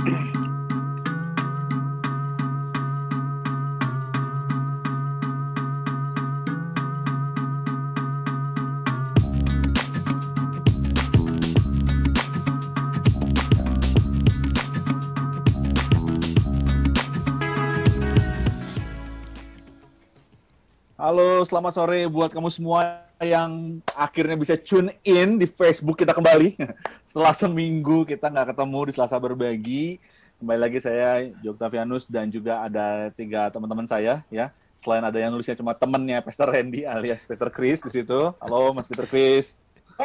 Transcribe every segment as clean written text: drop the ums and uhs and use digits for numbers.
Halo, selamat sore buat kamu semua yang akhirnya bisa tune in di Facebook kita kembali. Setelah seminggu kita nggak ketemu di Selasa Berbagi. Kembali lagi saya, Joktavianus, dan juga ada 3 teman-teman saya. Ya. Selain ada yang nulisnya cuma temennya, Pastor Randy alias Peter Chris di situ. Halo, Mas Peter Chris.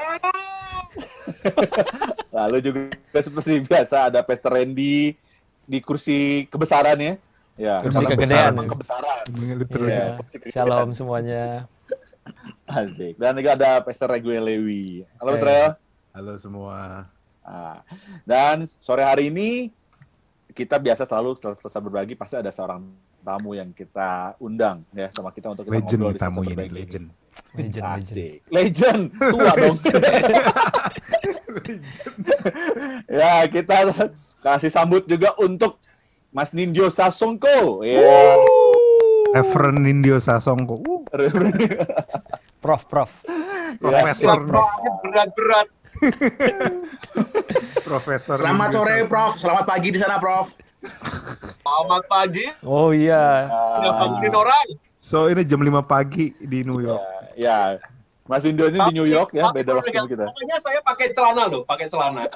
Lalu juga seperti biasa ada Pastor Randy di kursi kebesaran ya. Ya, kursi kegedean. Kebesaran. Ya. Shalom semuanya. Asik. Dan juga ada Pastor Regue Lewi. Halo Pastor Rel. Halo semua. Dan sore hari ini kita biasa selalu selesai berbagi pasti ada seorang tamu yang kita undang ya sama kita untuk kita legend ngobrol di tamu Selasa ini legend. Asik. Legend. Tua dong. Ya, kita kasih sambut juga untuk Mas Nindyo Sasongko. Ya. Reverend Nindyo Sasongko. Prof. Profesor. Berat. Profesor. Selamat sore, Prof. Selamat pagi di sana, Prof. Selamat pagi. Oh iya. Udah bangunin orang. So ini jam 5 pagi di New York. Ya. Mas Nindyo ini di New York ya, beda waktu sama kita. Pokoknya saya pakai celana loh, pakai celana.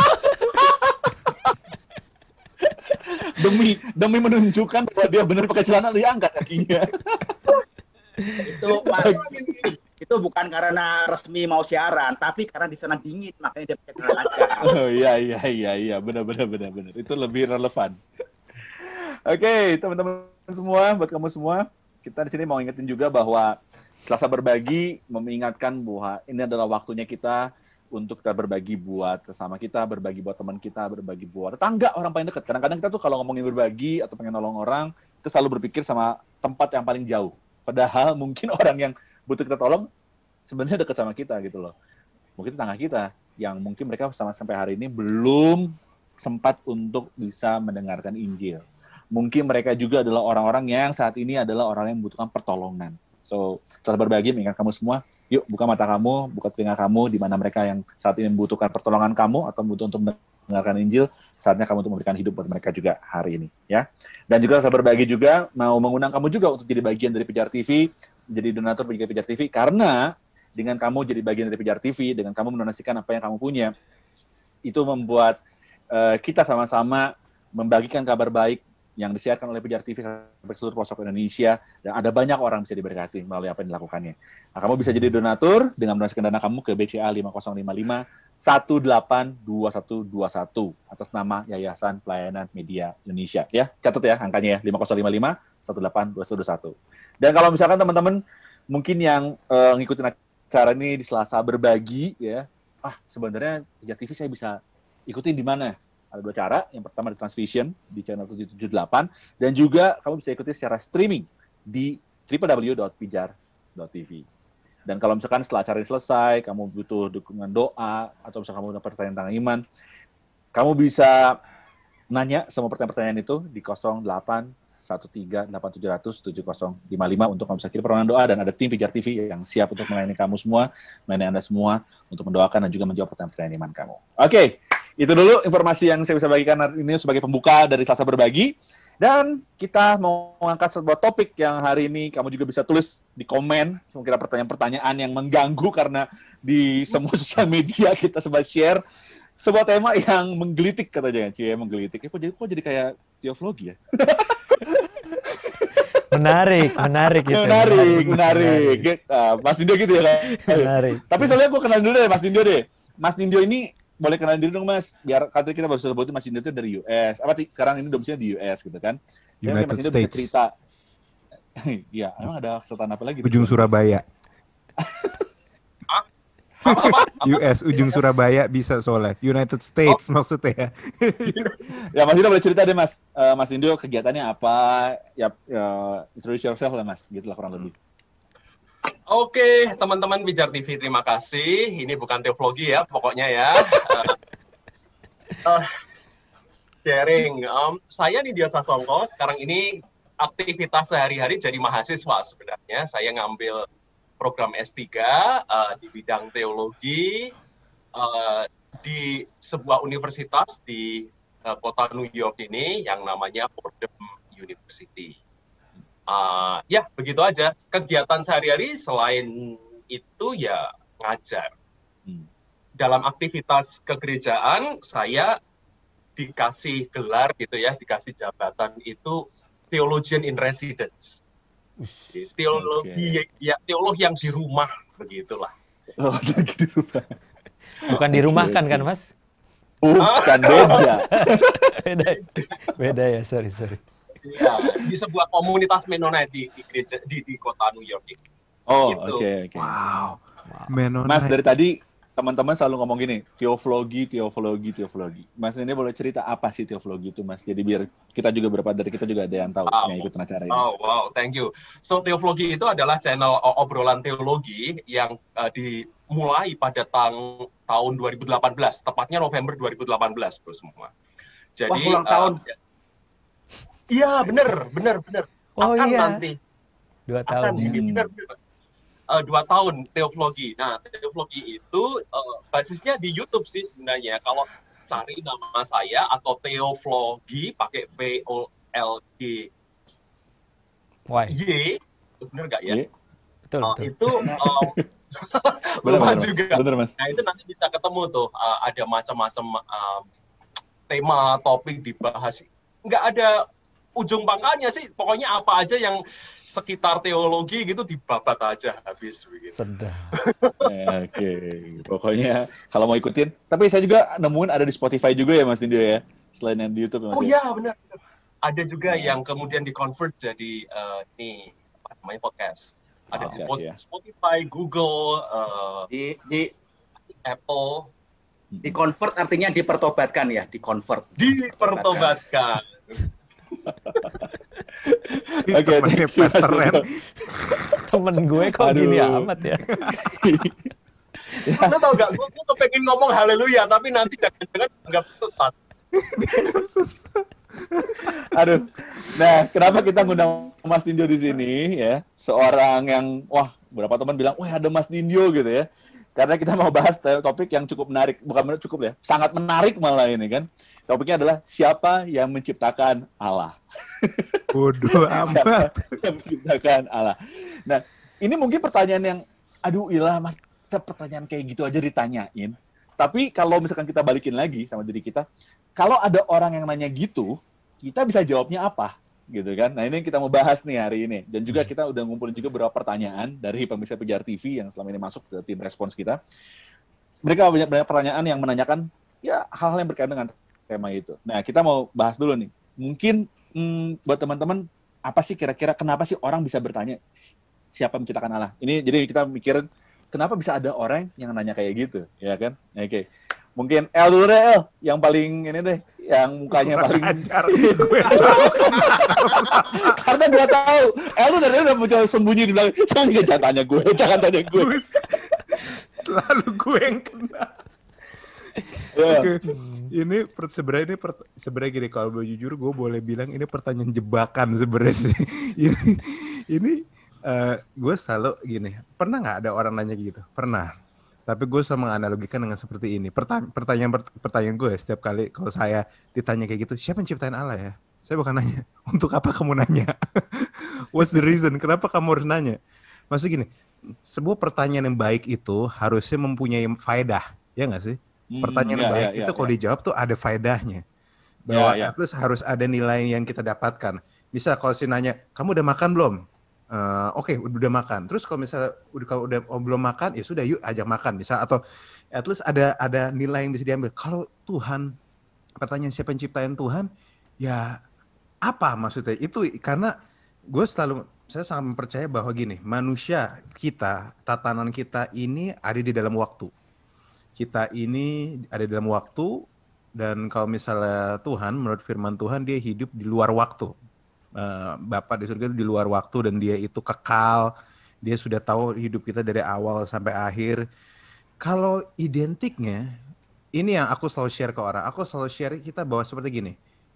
demi menunjukkan bahwa dia benar pakai celana, dia angkat kakinya. Itu bukan karena resmi mau siaran, tapi karena di sana dingin, makanya dia pakai celana aja. Oh iya, benar. Itu lebih relevan. Oke, teman-teman semua, buat kamu semua, kita di sini mau ingetin juga bahwa Selasa Berbagi mengingatkan bahwa ini adalah waktunya kita untuk kita berbagi buat sesama kita, berbagi buat teman kita, berbagi buat tetangga, orang paling dekat. Kadang-kadang kita tuh kalau ngomongin berbagi atau pengen nolong orang, kita selalu berpikir sama tempat yang paling jauh. Padahal mungkin orang yang butuh kita tolong sebenarnya dekat sama kita gitu loh. Mungkin tetangga kita yang mungkin mereka sampai hari ini belum sempat untuk bisa mendengarkan Injil. Mungkin mereka juga adalah orang-orang yang saat ini adalah orang yang membutuhkan pertolongan. So, setelah berbagi, mengingat kamu semua, yuk buka mata kamu, buka telinga kamu, di mana mereka yang saat ini membutuhkan pertolongan kamu atau butuh untuk mendengarkan Injil, saatnya kamu untuk memberikan hidup buat mereka juga hari ini, ya. Dan juga setelah berbagi juga, mau mengundang kamu juga untuk jadi bagian dari Pijar TV, jadi donatur bagi Pijar TV, karena dengan kamu jadi bagian dari Pijar TV, dengan kamu mendonasikan apa yang kamu punya, itu membuat kita sama-sama membagikan kabar baik yang disiarkan oleh Pijar TV sampai seluruh pelosok Indonesia, dan ada banyak orang bisa diberkati melalui apa yang dilakukannya. Nah, kamu bisa jadi donatur dengan mendonasikan dana kamu ke BCA 5055-182121 atas nama Yayasan Pelayanan Media Indonesia. Ya, catat ya angkanya ya, 5055-182121. Dan kalau misalkan teman-teman mungkin yang ngikutin acara ini di Selasa Berbagi ya, sebenarnya Pijar TV saya bisa ikutin di mana? Ada 2 cara. Yang pertama di Transvision di channel 778, dan juga kamu bisa ikuti secara streaming di www.pijar.tv. Dan kalau misalkan setelah acara ini selesai, kamu butuh dukungan doa atau misalkan kamu dapat pertanyaan tentang iman, kamu bisa nanya semua pertanyaan-pertanyaan itu di 0813-8700-7055 untuk kamu bisa kirim permohonan doa, dan ada tim Pijar TV yang siap untuk melayani kamu semua, melayani Anda semua untuk mendoakan dan juga menjawab pertanyaan-pertanyaan iman kamu. Oke. Itu dulu informasi yang saya bisa bagikan hari ini sebagai pembuka dari Selasa Berbagi. Dan kita mau mengangkat sebuah topik yang hari ini kamu juga bisa tulis di komen. Mungkin ada pertanyaan-pertanyaan yang mengganggu karena di semua sosial media kita sempat share sebuah tema yang menggelitik katanya. Menggelitik. Kok jadi kayak teologi ya? Menarik gitu. Menarik. Mas Nindyo gitu ya kan? Menarik. Tapi soalnya gue kenal dulu deh Mas Nindyo deh. Mas Nindyo ini boleh kenalin diri dong Mas, biar katanya kita baru sebutin Mas Nindyo itu dari US. Sekarang ini domisilinya di US gitu kan. United Mas Nindyo States. bisa cerita. Iya, emang ada sultan apa lagi? Ujung Surabaya. US, ujung Surabaya bisa soalnya. United States maksudnya. Ya Mas Nindyo boleh cerita deh Mas. Mas Nindyo kegiatannya apa? Ya, introduce yourself lah Mas, gitu lah kurang lebih. Oke, teman-teman Pijar TV, terima kasih. Ini bukan teologi ya, pokoknya ya. sharing. Saya Nindya Sasongko, sekarang ini aktivitas sehari-hari jadi mahasiswa sebenarnya. Saya ngambil program S3 di bidang teologi di sebuah universitas di kota New York ini yang namanya Fordham University. Ya, begitu aja. Kegiatan sehari-hari selain itu ya ngajar. Dalam aktivitas kegerejaan, saya dikasih gelar gitu ya, dikasih jabatan itu Theologian in Residence. Teologi ya, teolog yang di rumah, begitulah. Oh, lagi di rumah. Bukan dirumahkan kan, Mas? Bukan, beda. Beda ya, sorry. Ya, di sebuah komunitas Mennonite di gereja di kota New York ini. Oh, Gitu. oke. Wow. Mas, dari tadi teman-teman selalu ngomong gini, teologi. Mas ini boleh cerita apa sih teologi itu, Mas? Jadi biar kita juga beberapa dari kita juga ada yang tahu yang ikutin acara ini. Oh, wow, thank you. So, teologi itu adalah channel obrolan teologi yang dimulai pada tahun 2018, tepatnya November 2018, bro semua. Jadi, Wah, ulang tahun. Iya, bener. Oh Akan iya. nanti. 2 tahun ya. Bener. 2 tahun teologi. Nah, teologi itu basisnya di YouTube sih sebenarnya. Kalau cari nama saya atau teologi pakai VOLG Why? Y, bener nggak ya? Betul. Itu Bener, lupa Mas. juga. Bener, Mas. Nah, itu nanti bisa ketemu tuh. Ada macam-macam tema, topik dibahas. Nggak ada ujung pangkalnya sih. Pokoknya apa aja yang sekitar teologi gitu dibabat aja habis begitu. Sedap. Oke. Pokoknya kalau mau ikutin. Tapi saya juga nemuin ada di Spotify juga ya, Mas Indio ya? Selain yang di YouTube ya, Mas? Oh iya, benar. Ada juga yang kemudian di-convert jadi apa namanya, podcast. Ada di Spotify, Google, Di Apple. convert artinya dipertobatkan ya, di-convert. Dipertobatkan. Oke, thank you, Mas Indio. Temen gue kok Aduh. gini amat ya. Lo tau gak, gue kepengen ngomong haleluya, tapi nanti jangan-jangan nggak sesat. Aduh. Nah, kenapa kita ngundang Mas Dindio di sini ya? Seorang yang beberapa teman bilang, "Wah, ada Mas Dindio" gitu ya. Karena kita mau bahas topik yang cukup menarik, bukan cukup ya, sangat menarik malah ini kan. Topiknya adalah siapa yang menciptakan Allah. Bodoh Siapa amat. yang menciptakan Allah. Nah, ini mungkin pertanyaan yang, aduh ilah, masa pertanyaan kayak gitu aja ditanyain. Tapi kalau misalkan kita balikin lagi sama diri kita, kalau ada orang yang nanya gitu, kita bisa jawabnya apa? Gitu kan. Nah, ini yang kita mau bahas nih hari ini. Dan juga kita udah ngumpulin juga beberapa pertanyaan dari pemirsa Pijar TV yang selama ini masuk ke tim respons kita. Mereka banyak pertanyaan yang menanyakan ya hal-hal yang berkaitan dengan tema itu. Nah, kita mau bahas dulu nih. Mungkin buat teman-teman, apa sih kira-kira kenapa sih orang bisa bertanya siapa menciptakan Allah? Ini jadi kita mikirin kenapa bisa ada orang yang nanya kayak gitu, ya kan? Oke. Mungkin El dulu deh, El. Yang paling ini deh, yang mukanya paling Ajar. karena gue tahu, El tuh dari tadi udah mencoba sembunyi di belakang. Jangan tanya gue, jangan tanya gue. Selalu gue yang kena. Ya. Oke. Sebenarnya gini, kalau gue jujur gue boleh bilang ini pertanyaan jebakan sebenarnya sih. ini gue selalu gini, pernah nggak ada orang nanya gitu? Pernah. Tapi gue sama menganalogikan dengan seperti ini. Pertanyaan gue setiap kali kalau saya ditanya kayak gitu, siapa yang ciptain Allah ya? Saya bukan nanya, untuk apa kamu nanya? What's the reason? Kenapa kamu harus nanya? Maksudnya gini, sebuah pertanyaan yang baik itu harusnya mempunyai faedah, ya nggak sih? Pertanyaan yang baik itu kalau dijawab tuh ada faedahnya. Bahwa terus harus ada nilai yang kita dapatkan. Misal kalau si nanya, kamu udah makan belum? Oke, udah makan. Terus kalau misalnya kalau udah belum makan, ya sudah yuk ajak makan. Misal atau at least ada nilai yang bisa diambil. Kalau Tuhan, pertanyaan siapa yang ciptain Tuhan, ya apa maksudnya? Itu karena saya sangat percaya bahwa gini, manusia kita, tatanan kita ini ada di dalam waktu. Kita ini ada di dalam waktu, dan kalau misalnya Tuhan, menurut firman Tuhan, dia hidup di luar waktu. Bapa di surga itu di luar waktu, dan dia itu kekal. Dia sudah tahu hidup kita dari awal sampai akhir. Kalau identiknya, ini yang aku selalu share ke orang. Aku selalu share kita bahwa seperti gini.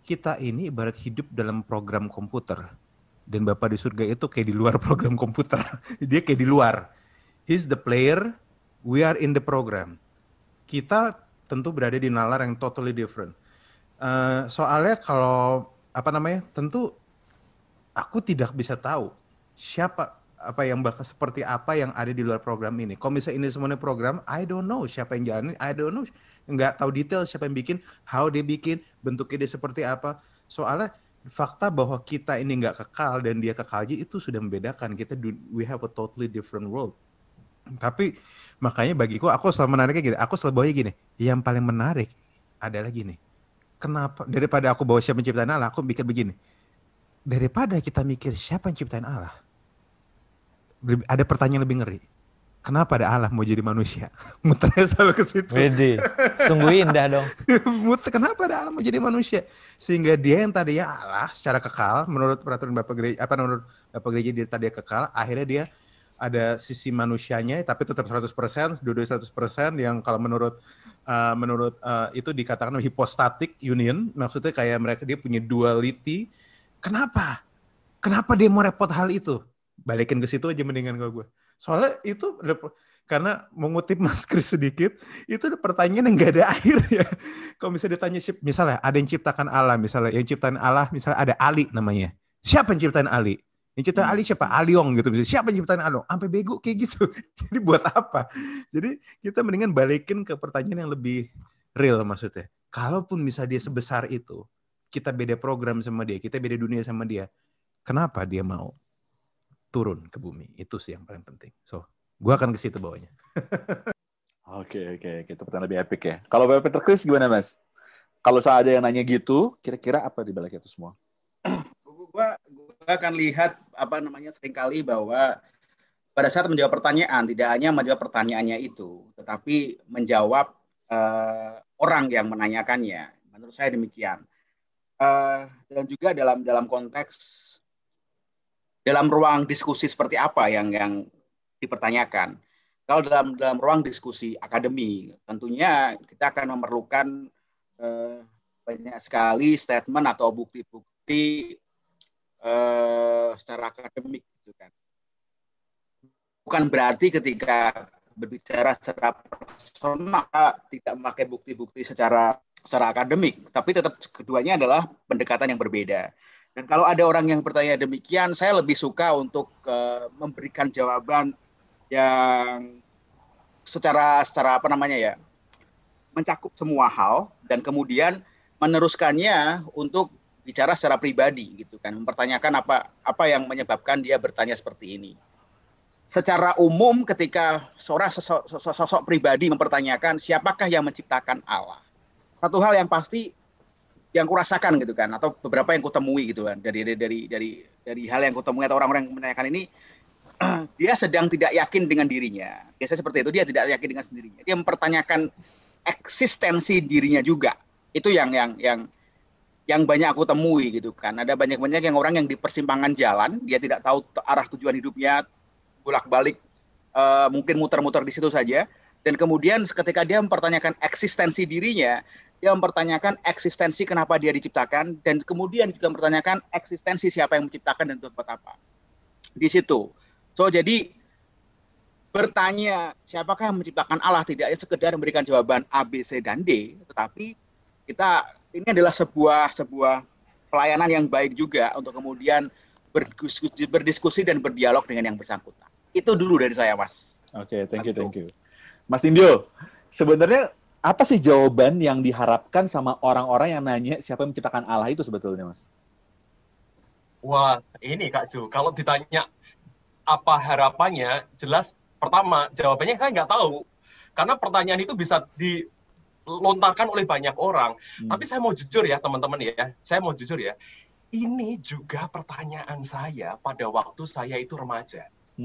kita ini ibarat hidup dalam program komputer. Dan Bapa di surga itu kayak di luar program komputer. Dia kayak di luar. He's the player, we are in the program. Kita tentu berada di nalar yang totally different. Soalnya kalau tentu aku tidak bisa tahu siapa seperti apa yang ada di luar program ini. Kalau misalnya ini semuanya program, I don't know siapa yang jalanin, I don't know, nggak tahu detail siapa yang bikin, how dia bikin, bentuknya dia seperti apa. Soalnya fakta bahwa kita ini nggak kekal dan dia kekal aja itu sudah membedakan kita. We have a totally different world. Tapi makanya bagiku, aku selalu menariknya gini, aku selalu bawanya gini, yang paling menarik adalah gini, kenapa daripada aku bawa siapa penciptaan Allah, aku mikir begini, daripada kita mikir siapa yang ciptain Allah, ada pertanyaan lebih ngeri. Kenapa ada Allah mau jadi manusia? Muternya selalu ke situ. Wede, sungguh indah dong. Kenapa ada Allah mau jadi manusia? Sehingga dia yang tadinya Allah secara kekal, menurut peraturan Bapak Gereja, menurut Bapak Gereja dia tadinya kekal, akhirnya dia ada sisi manusianya, tapi tetap 100%, dua-duanya 100%, yang kalau menurut itu dikatakan hypostatic union, maksudnya kayak mereka dia punya duality. Kenapa? Kenapa dia mau repot hal itu? Balikin ke situ aja mendingan gue. Soalnya itu karena mengutip Mas Kris sedikit, itu ada pertanyaan yang gak ada akhir ya. Kalau misalnya ditanya, misalnya ada yang ciptakan Allah, misalnya yang ciptain Allah, misalnya ada Ali namanya. Siapa yang ciptain Ali? Yang ciptain Ali siapa? Aliong gitu. Siapa yang ciptain Aliong? Sampai bego kayak gitu. Jadi buat apa? Jadi kita mendingan balikin ke pertanyaan yang lebih real maksudnya. Kalaupun misalnya dia sebesar itu, kita beda program sama dia, kita beda dunia sama dia, kenapa dia mau turun ke bumi? Itu sih yang paling penting. So, gue akan ke situ bawahnya. Oke. Kita pertanyaan lebih epic ya. Kalau Peter Chris gimana, Mas? Kalau ada yang nanya gitu, kira-kira apa di balik itu semua? Gue akan lihat seringkali bahwa pada saat menjawab pertanyaan, tidak hanya menjawab pertanyaannya itu, tetapi menjawab orang yang menanyakannya. Menurut saya demikian. Dan juga dalam konteks dalam ruang diskusi seperti apa yang dipertanyakan. Kalau dalam ruang diskusi akademi, tentunya kita akan memerlukan banyak sekali statement atau bukti-bukti secara akademik, gitu kan. Bukan berarti ketika berbicara secara personal tidak memakai bukti-bukti secara akademik, tapi tetap keduanya adalah pendekatan yang berbeda. Dan kalau ada orang yang bertanya demikian, saya lebih suka untuk memberikan jawaban yang secara mencakup semua hal dan kemudian meneruskannya untuk bicara secara pribadi, gitu kan, mempertanyakan apa yang menyebabkan dia bertanya seperti ini. Secara umum, ketika seorang sosok pribadi mempertanyakan siapakah yang menciptakan Allah, satu hal yang pasti yang kurasakan, gitu kan, atau beberapa yang kutemui, gitu kan, dari hal yang kutemui atau orang-orang yang menanyakan ini, dia sedang tidak yakin dengan dirinya. Biasanya seperti itu, dia tidak yakin dengan sendirinya. Dia mempertanyakan eksistensi dirinya juga. Itu yang banyak aku temui, gitu kan. Ada banyak yang orang yang di persimpangan jalan, dia tidak tahu arah tujuan hidupnya, bolak-balik, mungkin muter-muter di situ saja. Dan kemudian ketika dia mempertanyakan eksistensi dirinya, dia mempertanyakan eksistensi kenapa dia diciptakan, dan kemudian juga mempertanyakan eksistensi siapa yang menciptakan dan buat apa. Di situ. So, jadi bertanya siapakah yang menciptakan Allah tidak hanya sekedar memberikan jawaban A, B, C, dan D, tetapi ini adalah sebuah pelayanan yang baik juga untuk kemudian berdiskusi dan berdialog dengan yang bersangkutan. Itu dulu dari saya, Mas. Oke, thank you. Mas Nindyo, sebenarnya apa sih jawaban yang diharapkan sama orang-orang yang nanya siapa yang menciptakan Allah itu sebetulnya, Mas? Wah, ini Kak Jo, kalau ditanya apa harapannya, jelas pertama jawabannya kan nggak tahu. Karena pertanyaan itu bisa dilontarkan oleh banyak orang. Tapi saya mau jujur ya teman-teman ya, ini juga pertanyaan saya pada waktu saya itu remaja.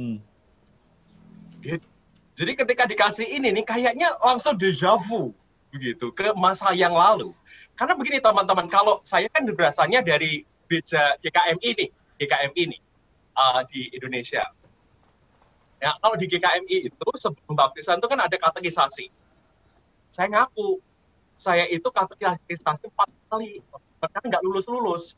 Jadi ketika dikasih ini nih kayaknya langsung deja vu begitu ke masa yang lalu. Karena begini teman-teman, kalau saya kan berasalnya dari gereja GKM ini di Indonesia. Ya, kalau di GKMI itu sebelum baptisan itu kan ada katekisasi. Saya ngaku, saya itu kategorisasi 4 kali, karena nggak lulus-lulus.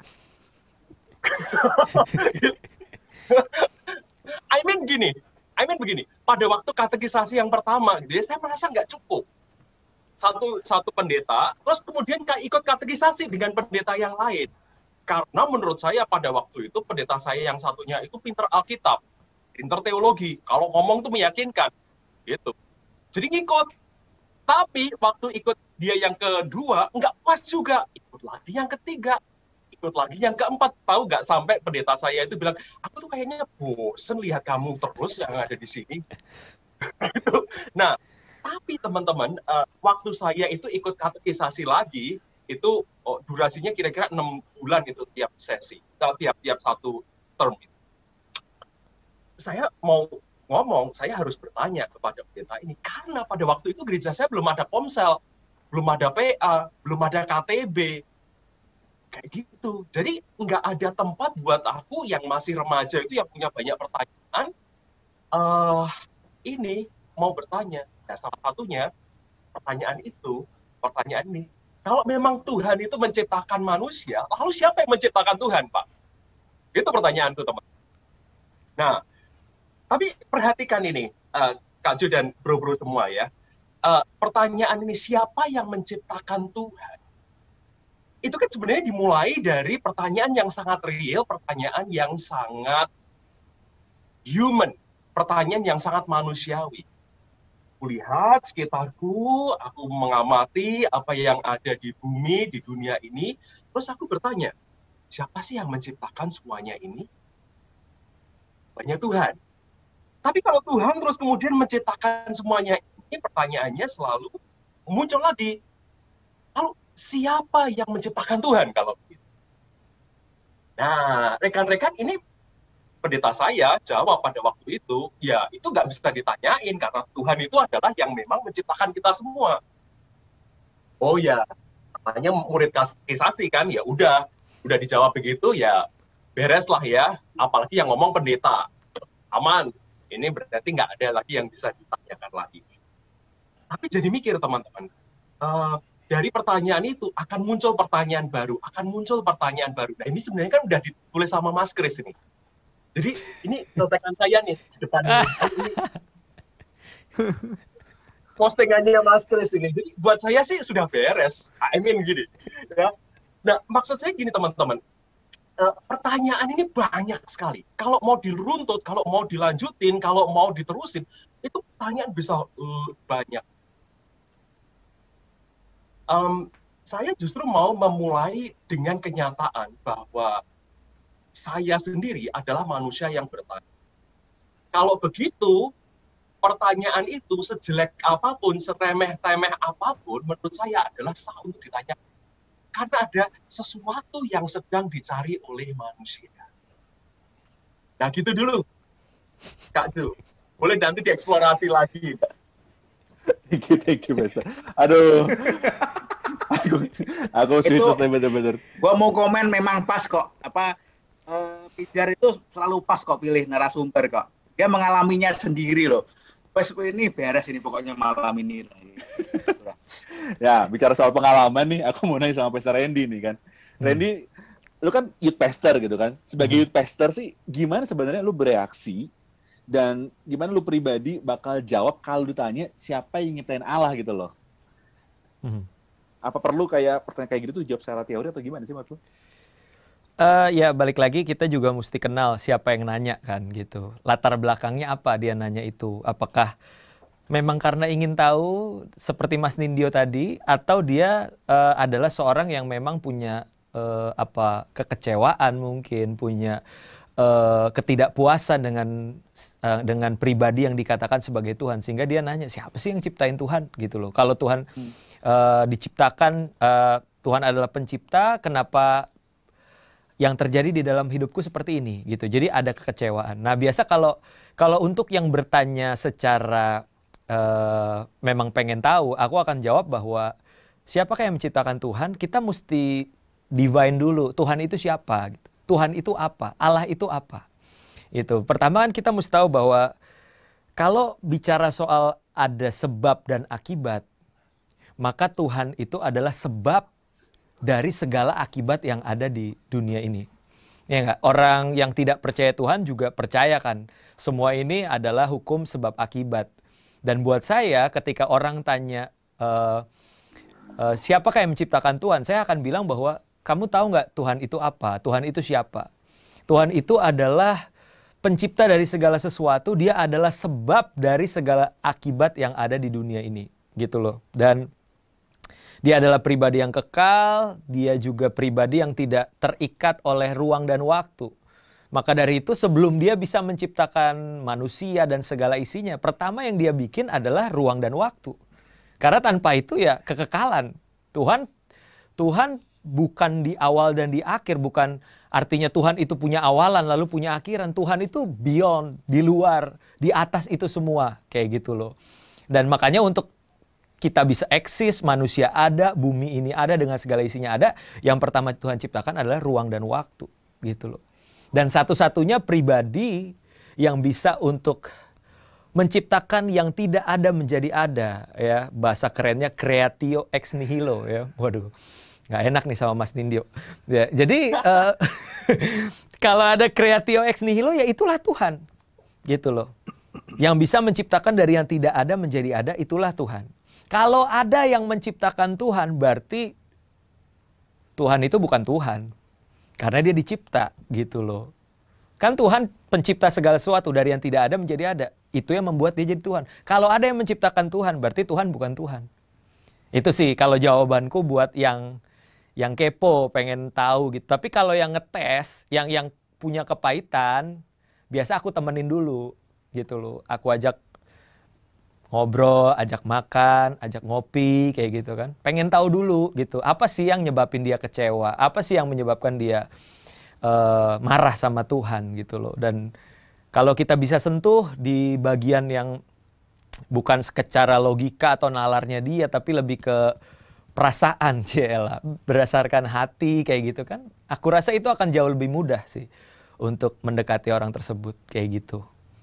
I mean begini, pada waktu katekisasi yang pertama, gitu ya, saya merasa nggak cukup. Satu pendeta, terus kemudian ikut katekisasi dengan pendeta yang lain. Karena menurut saya pada waktu itu pendeta saya yang satunya itu pinter Alkitab, pinter teologi, kalau ngomong tuh meyakinkan, gitu. Jadi ngikut. Tapi waktu ikut dia yang kedua nggak puas juga, ikut lagi yang ketiga, ikut lagi yang keempat. Tahu nggak, sampai pendeta saya itu bilang, aku tuh kayaknya bosen lihat kamu terus yang ada di sini. Nah, tapi teman-teman, waktu saya itu ikut katekisasi lagi, itu durasinya kira-kira 6 bulan itu tiap sesi, tiap satu term. Saya mau ngomong, saya harus bertanya kepada pendeta ini, karena pada waktu itu gereja saya belum ada Komsel, belum ada PA, belum ada KTB, kayak gitu. Jadi nggak ada tempat buat aku yang masih remaja itu yang punya banyak pertanyaan, ini mau bertanya. Nah, salah satunya pertanyaan ini, kalau memang Tuhan itu menciptakan manusia, lalu siapa yang menciptakan Tuhan, Pak? Itu pertanyaanku, teman. Nah, tapi perhatikan ini, Kak Jo dan bro-bro semua ya. Pertanyaan ini, siapa yang menciptakan Tuhan? Itu kan sebenarnya dimulai dari pertanyaan yang sangat real, pertanyaan yang sangat human, pertanyaan yang sangat manusiawi. Kulihat sekitarku, aku mengamati apa yang ada di bumi, di dunia ini, terus aku bertanya, siapa sih yang menciptakan semuanya ini? Banyak Tuhan. Tapi kalau Tuhan terus kemudian menciptakan semuanya ini, pertanyaannya selalu muncul lagi. Lalu siapa yang menciptakan Tuhan kalau begitu? Nah, rekan-rekan, ini pendeta saya jawab pada waktu itu, ya itu nggak bisa ditanyain karena Tuhan itu adalah yang memang menciptakan kita semua. Oh ya, namanya murid katekisasi kan, ya udah dijawab begitu ya beres lah ya. Apalagi yang ngomong pendeta, aman. Ini berarti nggak ada lagi yang bisa ditanyakan lagi. Tapi jadi mikir teman-teman, dari pertanyaan itu akan muncul pertanyaan baru. Nah ini sebenarnya kan udah ditulis sama Mas Kris ini. Jadi ini contekan saya nih depan ini. Postingannya Mas Kris ini. Jadi buat saya sih sudah beres. I mean gini. Ya. Nah maksud saya gini teman-teman. Pertanyaan ini banyak sekali. Kalau mau diruntut, kalau mau dilanjutin, kalau mau diterusin, itu pertanyaan bisa banyak. Saya justru mau memulai dengan kenyataan bahwa saya sendiri adalah manusia yang bertanya. Kalau begitu, pertanyaan itu sejelek apapun, seremeh-temeh apapun, menurut saya adalah sah untuk ditanya. Karena ada sesuatu yang sedang dicari oleh manusia. Nah gitu dulu, Kak Jo. Boleh nanti dieksplorasi lagi. Thank you, Master. Aduh, aku speechless bener-bener. Gua mau komen memang pas kok. Pijar itu selalu pas kok pilih narasumber kok. Dia mengalaminya sendiri loh. Pas ini beres ini pokoknya malam ini. Ya, bicara soal pengalaman nih, aku mau nanya sama Pastor Randy nih kan. Randy, lu kan youth pastor gitu kan. Sebagai youth pastor sih, gimana sebenarnya lu bereaksi dan gimana lu pribadi bakal jawab kalau ditanya siapa yang nyiptain Allah gitu loh. Apa perlu kayak pertanyaan kayak gitu tuh jawab secara teori atau gimana sih menurut lu? Ya balik lagi kita juga mesti kenal siapa yang nanya kan gitu. Latar belakangnya apa dia nanya itu. Apakah memang karena ingin tahu seperti Mas Nindyo tadi, atau dia adalah seorang yang memang punya kekecewaan mungkin, punya ketidakpuasan dengan pribadi yang dikatakan sebagai Tuhan, sehingga dia nanya siapa sih yang ciptain Tuhan gitu loh. Kalau Tuhan diciptakan, Tuhan adalah pencipta, kenapa yang terjadi di dalam hidupku seperti ini gitu. Jadi ada kekecewaan. Nah biasa kalau untuk yang bertanya secara memang pengen tahu, aku akan jawab bahwa siapakah yang menciptakan Tuhan, kita mesti divine dulu. Tuhan itu siapa? Gitu. Tuhan itu apa? Allah itu apa? Itu. Pertama kan kita mesti tahu bahwa kalau bicara soal ada sebab dan akibat, maka Tuhan itu adalah sebab dari segala akibat yang ada di dunia ini. Ya nggak? Orang yang tidak percaya Tuhan juga percaya kan, semua ini adalah hukum sebab akibat. Dan buat saya, ketika orang tanya, siapakah yang menciptakan Tuhan? Saya akan bilang bahwa, kamu tahu nggak Tuhan itu apa? Tuhan itu siapa? Tuhan itu adalah pencipta dari segala sesuatu, dia adalah sebab dari segala akibat yang ada di dunia ini. Gitu loh. Dan dia adalah pribadi yang kekal, dia juga pribadi yang tidak terikat oleh ruang dan waktu. Maka dari itu sebelum dia bisa menciptakan manusia dan segala isinya, pertama yang dia bikin adalah ruang dan waktu. Karena tanpa itu ya kekekalan. Tuhan bukan di awal dan di akhir, bukan artinya Tuhan itu punya awalan lalu punya akhiran. Tuhan itu beyond, di luar, di atas itu semua, kayak gitu loh. Dan makanya untuk kita bisa eksis, manusia ada, bumi ini ada dengan segala isinya ada, yang pertama Tuhan ciptakan adalah ruang dan waktu, gitu loh. Dan satu-satunya pribadi yang bisa untuk menciptakan yang tidak ada menjadi ada, ya, bahasa kerennya creatio ex nihilo, ya. Waduh, nggak enak nih sama Mas Nindyo. Ya, jadi kalau ada creatio ex nihilo, ya itulah Tuhan, gitu loh. Yang bisa menciptakan dari yang tidak ada menjadi ada, itulah Tuhan. Kalau ada yang menciptakan Tuhan, berarti Tuhan itu bukan Tuhan. Karena dia dicipta, gitu loh. Kan Tuhan pencipta segala sesuatu, dari yang tidak ada menjadi ada. Itu yang membuat dia jadi Tuhan. Kalau ada yang menciptakan Tuhan, berarti Tuhan bukan Tuhan. Itu sih kalau jawabanku buat yang kepo, pengen tahu gitu. Tapi kalau yang ngetes, yang punya kepahitan, biasa aku temenin dulu, gitu loh. Aku ajak ngobrol, ajak makan, ajak ngopi, kayak gitu kan. Pengen tahu dulu gitu, apa sih yang nyebabin dia kecewa, apa sih yang menyebabkan dia marah sama Tuhan gitu loh. Dan kalau kita bisa sentuh di bagian yang bukan secara logika atau nalarnya dia, tapi lebih ke perasaan, Cela, berdasarkan hati kayak gitu kan, aku rasa itu akan jauh lebih mudah sih untuk mendekati orang tersebut, kayak gitu.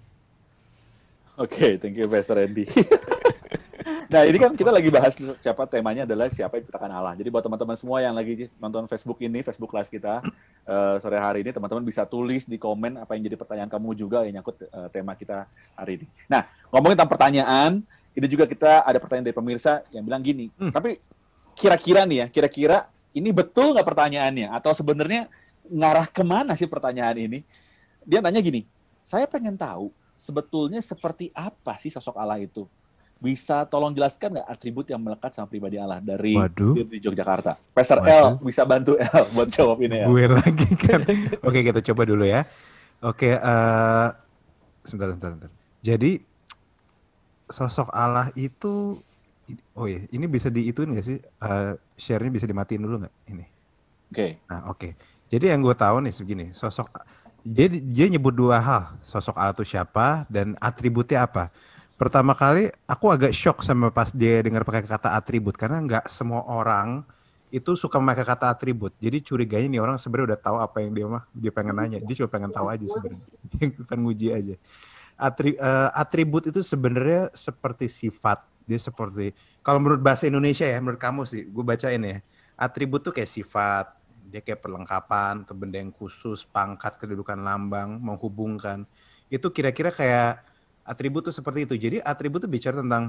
Oke, thank you Pastor Andy. Nah, ini kan kita lagi bahas temanya adalah siapa yang ciptakan Allah. Jadi buat teman-teman semua yang lagi nonton Facebook Live kita sore hari ini, teman-teman bisa tulis di komen apa yang jadi pertanyaan kamu juga yang nyangkut tema kita hari ini. Nah, ngomongin tentang pertanyaan, ini juga kita ada pertanyaan dari pemirsa yang bilang gini, tapi kira-kira ini betul nggak pertanyaannya? Atau sebenarnya ngarah kemana sih pertanyaan ini? Dia nanya gini, saya pengen tahu, sebetulnya seperti apa sih sosok Allah itu? Bisa tolong jelaskan nggak atribut yang melekat sama pribadi Allah dari di Yogyakarta? Pastor L bisa bantu L buat jawab ini ya. Gue lagi kan. Oke, kita coba dulu ya. Oke, sebentar. Jadi sosok Allah itu, oh ya, ini bisa diituin nggak sih? Share-nya bisa dimatiin dulu nggak ini? Oke. Nah, oke. Jadi yang gue tahu nih segini, sosok dia nyebut dua hal, sosok Allah itu siapa dan atributnya apa. Pertama kali aku agak shock sama pas dia dengar pakai kata atribut, karena nggak semua orang itu suka memakai kata atribut. Jadi curiganya nih orang sebenarnya udah tahu apa yang dia pengen nanya. Dia cuma pengen tahu aja sebenarnya. Dia pengen nguji aja. Atribut itu sebenarnya seperti sifat. Dia seperti, kalau menurut bahasa Indonesia ya, menurut kamu sih, gue bacain ya. Atribut tuh kayak sifat. Dia kayak perlengkapan atau benda yang khusus, pangkat, kedudukan, lambang, menghubungkan. Itu kira-kira kayak atribut tuh seperti itu. Jadi atribut tuh bicara tentang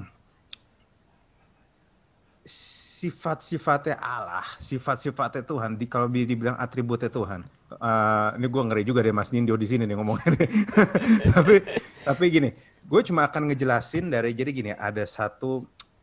sifat-sifatnya Allah, sifat-sifatnya Tuhan. Kalau dibilang atributnya Tuhan, ini gue ngeri juga deh Mas Nindyo di sini nih ngomongnya. tapi gini, gue cuma akan ngejelasin jadi gini, ada satu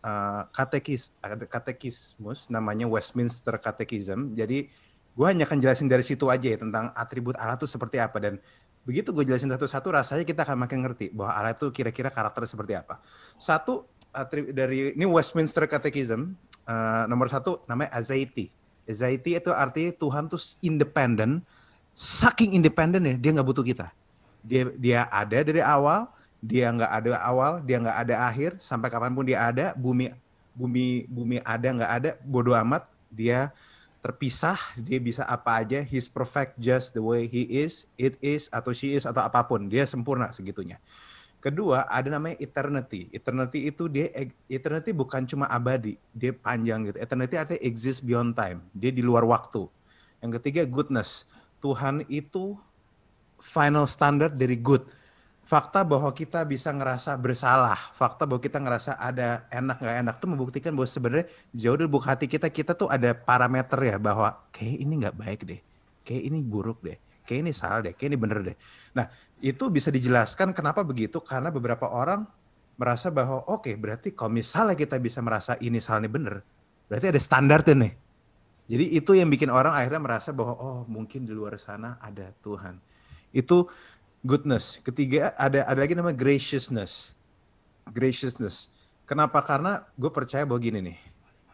katekismus namanya Westminster Catechism. Jadi gue hanya akan jelasin dari situ aja ya tentang atribut Allah itu seperti apa, dan begitu gue jelasin satu-satu rasanya kita akan makin ngerti bahwa Allah itu kira-kira karakternya seperti apa. Satu dari ini Westminster Catechism nomor 1 namanya aseity. Aseity itu artinya Tuhan tuh independen, saking independen ya, dia nggak butuh kita. Dia ada dari awal, dia nggak ada awal, dia nggak ada akhir, sampai kapanpun dia ada, bumi ada nggak ada, bodo amat, dia terpisah, dia bisa apa aja, he's perfect just the way he is, it is, atau she is, atau apapun, dia sempurna segitunya. Kedua, ada namanya eternity. Eternity itu eternity bukan cuma abadi, dia panjang gitu. Eternity artinya exist beyond time. Dia di luar waktu. Yang ketiga, goodness. Tuhan itu final standard dari good. Fakta bahwa kita bisa ngerasa bersalah, fakta bahwa kita ngerasa ada enak nggak enak itu membuktikan bahwa sebenarnya jauh dari lubuk hati kita tuh ada parameter ya bahwa kayak ini nggak baik deh, kayak ini buruk deh, kayak ini salah deh, kayak ini bener deh. Nah itu bisa dijelaskan kenapa begitu, karena beberapa orang merasa bahwa oke, berarti kalau misalnya kita bisa merasa ini salah ini bener, berarti ada standarnya nih. Jadi itu yang bikin orang akhirnya merasa bahwa oh mungkin di luar sana ada Tuhan. Itu goodness. Ketiga ada lagi namanya graciousness. Graciousness. Kenapa? Karena gue percaya bahwa gini nih.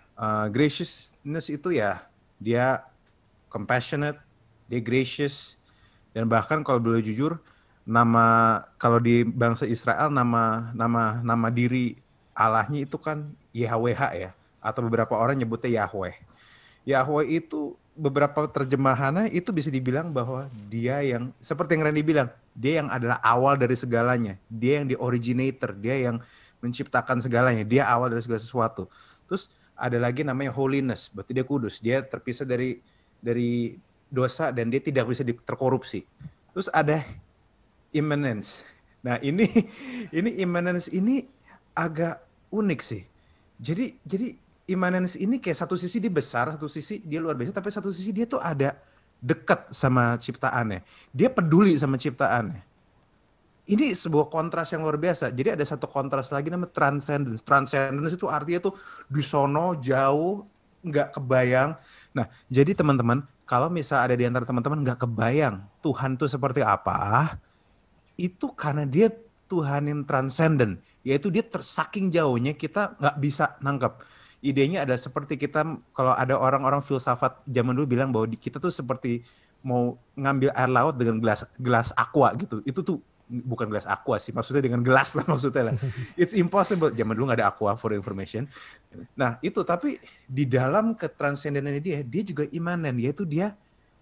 Graciousness itu ya dia compassionate, dia gracious, dan bahkan kalau boleh jujur kalau di bangsa Israel nama diri Allahnya itu kan YHWH ya, atau beberapa orang nyebutnya Yahweh. Yahweh itu beberapa terjemahannya itu bisa dibilang bahwa dia yang seperti yang Randy bilang, dia yang adalah awal dari segalanya, dia yang the originator, dia yang menciptakan segalanya, dia awal dari segala sesuatu. Terus ada lagi namanya holiness, berarti dia kudus, dia terpisah dari dosa dan dia tidak bisa terkorupsi. Terus ada immanence. Nah ini immanence ini agak unik sih. Jadi immanence ini kayak satu sisi dia besar, satu sisi dia luar biasa, tapi satu sisi dia tuh ada dekat sama ciptaannya. Dia peduli sama ciptaannya. Ini sebuah kontras yang luar biasa. Jadi ada satu kontras lagi namanya transcendence. Transcendence itu artinya tuh di sono jauh, nggak kebayang. Nah, jadi teman-teman, kalau misal ada di antara teman-teman nggak kebayang Tuhan tuh seperti apa, itu karena dia Tuhan yang transcendent. Yaitu dia saking jauhnya kita nggak bisa nangkep. Idenya adalah seperti kita, kalau ada orang-orang filsafat zaman dulu bilang bahwa kita tuh seperti mau ngambil air laut dengan gelas aqua gitu. Itu tuh bukan gelas aqua sih, maksudnya dengan gelas lah maksudnya lah. It's impossible. Zaman dulu nggak ada aqua for information. Nah itu, tapi di dalam ketransendenannya dia juga imanen, yaitu dia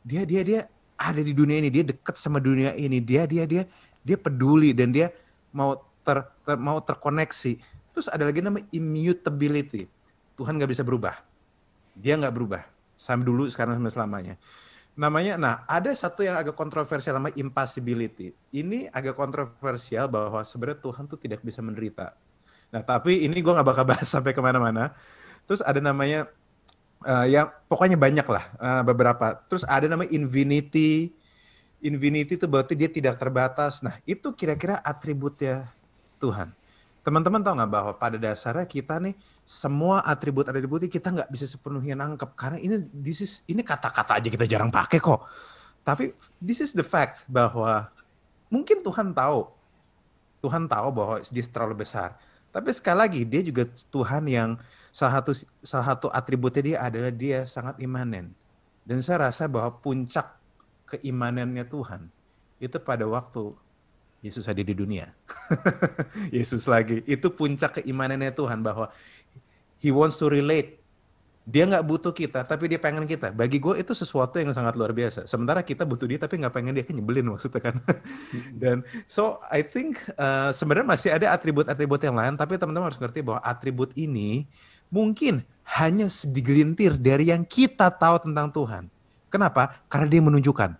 ada di dunia ini, dia dekat sama dunia ini, dia peduli dan dia mau terkoneksi. Terus ada lagi namanya immutability. Tuhan nggak bisa berubah. Dia nggak berubah. Sampai dulu, sekarang, sampai selamanya. Ada satu yang agak kontroversial namanya impassibility. Ini agak kontroversial bahwa sebenarnya Tuhan tuh tidak bisa menderita. Nah, tapi ini gue nggak bakal bahas sampai kemana-mana. Terus ada namanya, yang pokoknya banyak lah, beberapa. Terus ada namanya infinity. Infinity itu berarti dia tidak terbatas. Nah, itu kira-kira atributnya Tuhan. Teman-teman tahu nggak bahwa pada dasarnya kita nih, semua atribut-atribut kita nggak bisa sepenuhnya nangkep, karena ini kata-kata aja kita jarang pakai kok. Tapi this is the fact bahwa mungkin Tuhan tahu bahwa dia terlalu besar. Tapi sekali lagi dia juga Tuhan yang salah satu atributnya dia adalah dia sangat imanen. Dan saya rasa bahwa puncak keimanannya Tuhan itu pada waktu Yesus hadir di dunia. Yesus lagi. Itu puncak keimanannya Tuhan, bahwa He wants to relate. Dia nggak butuh kita, tapi dia pengen kita. Bagi gue itu sesuatu yang sangat luar biasa. Sementara kita butuh dia, tapi nggak pengen dia, kan nyebelin maksudnya kan. Dan so I think sebenarnya masih ada atribut-atribut yang lain, tapi teman-teman harus ngerti bahwa atribut ini mungkin hanya segelintir dari yang kita tahu tentang Tuhan. Kenapa? Karena dia menunjukkan.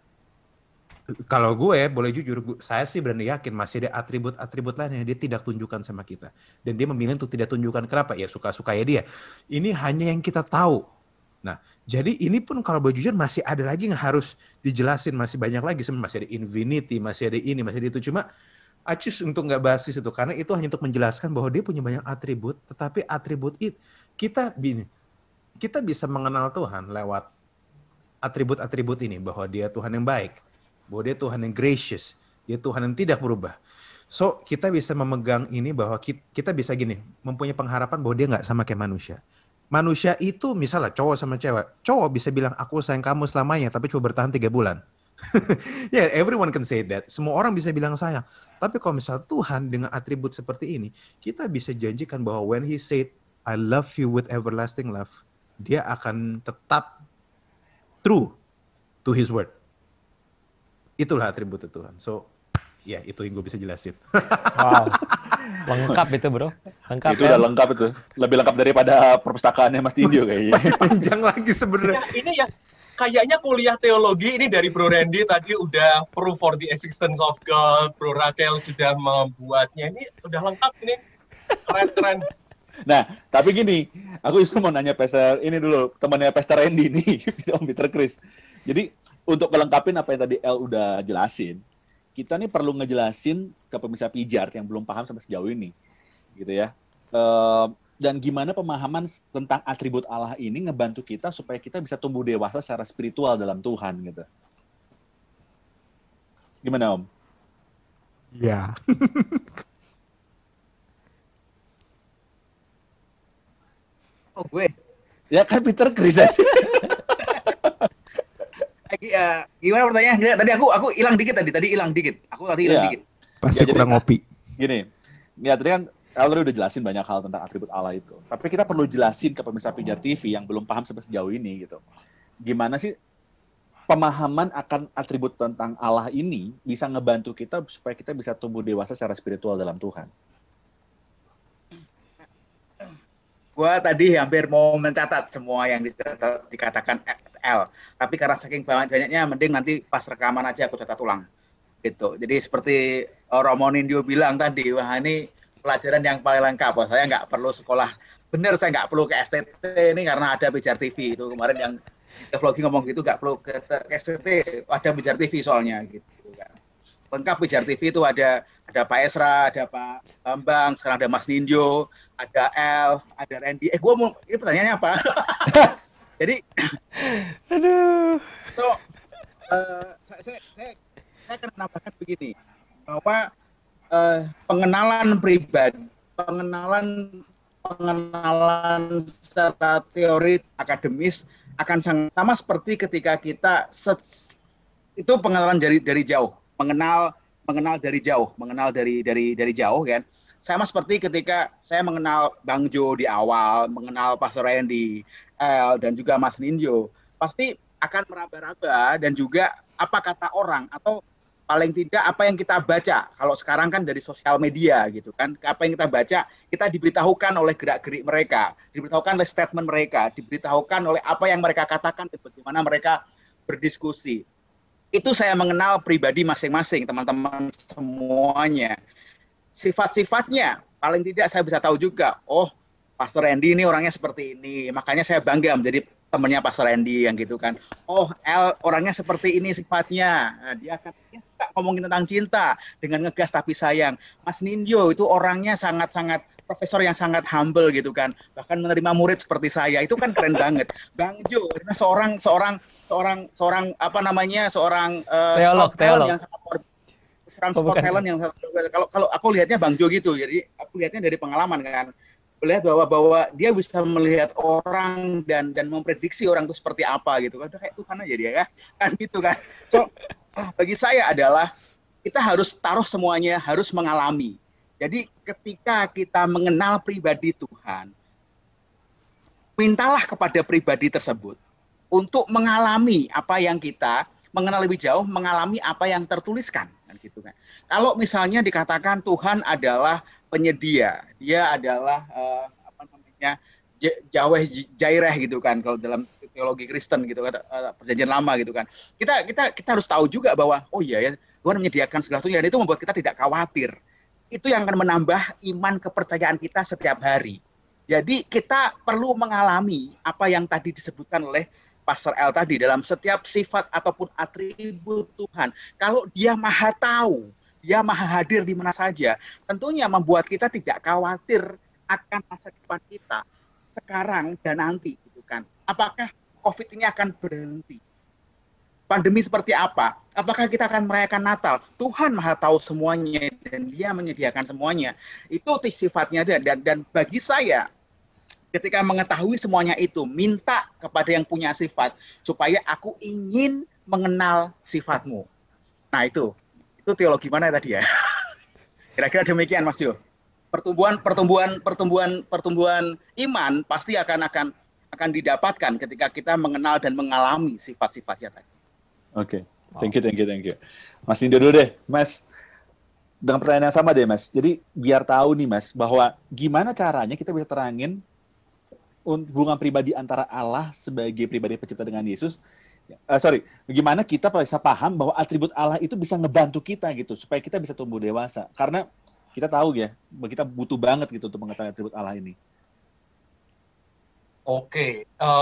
Kalau gue boleh jujur, saya sih berani yakin masih ada atribut-atribut lain yang dia tidak tunjukkan sama kita. Dan dia memilih untuk tidak tunjukkan. Kenapa? Ya suka-suka ya dia. Ini hanya yang kita tahu. Nah, jadi ini pun kalau boleh jujur masih ada lagi yang harus dijelasin. Masih banyak lagi. Masih ada infinity, masih ada ini, masih ada itu. Cuma I choose untuk nggak bahas di situ. Karena itu hanya untuk menjelaskan bahwa dia punya banyak atribut. Tetapi atribut itu, kita bisa mengenal Tuhan lewat atribut-atribut ini. Bahwa dia Tuhan yang baik. Bahwa dia Tuhan yang gracious, dia Tuhan yang tidak berubah. So, kita bisa memegang ini bahwa kita bisa mempunyai pengharapan bahwa dia nggak sama kayak manusia. Manusia itu misalnya cowok sama cewek. Cowok bisa bilang, aku sayang kamu selamanya, tapi cuma bertahan 3 bulan. Yeah, everyone can say that. Semua orang bisa bilang sayang. Tapi kalau misal Tuhan dengan atribut seperti ini, kita bisa janjikan bahwa when He said, I love you with everlasting love, dia akan tetap true to His word. Itulah atribut Tuhan. So, Ya itu yang gue bisa jelasin. Wow. Lengkap itu, Bro. Lengkap. Itu udah lengkap itu. Lebih lengkap daripada perpustakaannya Mas Tindio kayaknya. Masih panjang lagi sebenarnya. Ini ya kayaknya kuliah teologi ini dari Bro Randy tadi udah proof for the existence of God, Bro Raquel sudah membuatnya, ini udah lengkap ini, keren. Nah, tapi gini, aku justru mau nanya Pastor ini dulu, temannya Pastor Randy nih, Om Peter Chris. Jadi untuk kelengkapin apa yang tadi El udah jelasin, kita nih perlu ngejelasin ke pemirsa Pijart yang belum paham sampai sejauh ini, gitu ya. Dan gimana pemahaman tentang atribut Allah ini ngebantu kita supaya kita bisa tumbuh dewasa secara spiritual dalam Tuhan, gitu. Gimana, Om? Iya. Oh, gue. Ya kan Peter Chris aja. Gimana pertanyaannya? Tadi aku hilang dikit tadi hilang dikit. Aku tadi hilang dikit. Pasti Ya, kurang ngopi. Gini, ya tadi kan Elder udah jelasin banyak hal tentang atribut Allah itu. Tapi kita perlu jelasin ke pemirsa Pijar TV yang belum paham sampai sejauh ini gitu. Gimana sih pemahaman akan atribut tentang Allah ini bisa ngebantu kita supaya kita bisa tumbuh dewasa secara spiritual dalam Tuhan. Gua tadi hampir mau mencatat semua yang dikatakan L, tapi karena saking banyaknya, mending nanti pas rekaman aja aku catat ulang, gitu. Jadi seperti Romo Nindyo bilang tadi, wah ini pelajaran yang paling lengkap. Wah, saya nggak perlu sekolah, bener saya nggak perlu ke STT ini karena ada Pijar TV itu kemarin yang teologi ngomong gitu, nggak perlu ke STT, ada Pijar TV soalnya, gitu kan. Lengkap Pijar TV itu ada Pak Esra, ada Pak Bambang, sekarang ada Mas Nindyo, ada El, ada Randy. Gue mau, ini pertanyaannya apa? Jadi, Aduh. so, saya akan menambahkan begini, bahwa pengenalan pribadi, pengenalan secara teori akademis akan sama seperti ketika kita itu pengenalan dari jauh, mengenal dari jauh, mengenal dari jauh kan. Sama seperti ketika saya mengenal Bang Jo di awal, mengenal Pastor Randy, dan juga Mas Nindyo, pasti akan meraba-raba dan juga apa kata orang atau paling tidak apa yang kita baca. Kalau sekarang kan dari sosial media gitu kan, apa yang kita baca, kita diberitahukan oleh gerak-gerik mereka, diberitahukan oleh statement mereka, diberitahukan oleh apa yang mereka katakan, bagaimana mereka berdiskusi. Itu saya mengenal pribadi masing-masing, teman-teman semuanya. Sifat-sifatnya, paling tidak saya bisa tahu juga, oh Pastor Randy ini orangnya seperti ini, makanya saya bangga menjadi temannya Pastor Randy yang gitu kan. Oh, El orangnya seperti ini sifatnya. Nah, dia akan ngomongin tentang cinta dengan ngegas tapi sayang. Mas Nindyo itu orangnya sangat-sangat profesor yang sangat humble gitu kan. Bahkan menerima murid seperti saya. Itu kan keren banget. Bang Jo seorang apa namanya? Seorang teolog. yang sangat sport talent yang kalau aku lihatnya Bang Jo gitu. Jadi aku lihatnya dari pengalaman kan. Melihat bahwa dia bisa melihat orang dan memprediksi orang itu seperti apa gitu kan, kayak Tuhan aja dia kan gitu kan. So bagi saya adalah kita harus taruh semuanya, harus mengalami. Jadi ketika kita mengenal pribadi Tuhan, mintalah kepada pribadi tersebut untuk mengalami apa yang kita mengenal lebih jauh, mengalami apa yang tertuliskan kan gitu kan. Kalau misalnya dikatakan Tuhan adalah penyedia, dia adalah apa namanya Yahweh Jireh gitu kan kalau dalam teologi Kristen gitu kan, perjanjian lama gitu kan. Kita harus tahu juga bahwa oh iya ya Tuhan menyediakan segala sesuatu dan itu membuat kita tidak khawatir. Itu yang akan menambah iman kepercayaan kita setiap hari. Jadi kita perlu mengalami apa yang tadi disebutkan oleh Pastor El tadi dalam setiap sifat ataupun atribut Tuhan. Kalau dia maha tahu, dia maha hadir di mana saja, tentunya membuat kita tidak khawatir akan masa depan kita sekarang dan nanti gitu kan. Apakah COVID ini akan berhenti? Pandemi seperti apa? Apakah kita akan merayakan Natal? Tuhan maha tahu semuanya dan dia menyediakan semuanya. Itu sifatnya dan bagi saya ketika mengetahui semuanya itu, minta kepada yang punya sifat supaya aku ingin mengenal sifatmu. Nah itu teologi mana tadi ya? Kira-kira demikian Mas Jo. Pertumbuhan iman pasti akan didapatkan ketika kita mengenal dan mengalami sifat-sifatnya tadi. Oke. Thank you. Mas Nindyo dulu deh, Mas. dengan pertanyaan yang sama deh, Mas. Jadi biar tahu nih, Mas, bahwa gimana caranya kita bisa terangin hubungan pribadi antara Allah sebagai pribadi pencipta dengan Yesus. Bagaimana kita bisa paham bahwa atribut Allah itu bisa ngebantu kita gitu, supaya kita bisa tumbuh dewasa. Karena kita tahu ya, kita butuh banget gitu untuk mengetahui atribut Allah ini. Oke,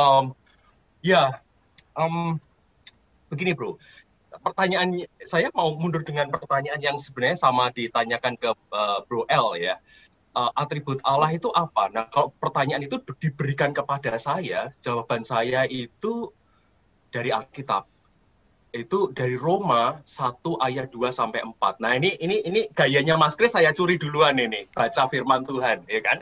begini bro, pertanyaan saya mau mundur dengan pertanyaan yang sebenarnya sama ditanyakan ke Bro L ya. Atribut Allah itu apa? Nah, kalau pertanyaan itu diberikan kepada saya, jawaban saya itu dari Alkitab. Itu dari Roma 1 ayat 2 sampai 4. Nah, ini gayanya Mas Kris saya curi duluan ini, baca firman Tuhan, ya kan?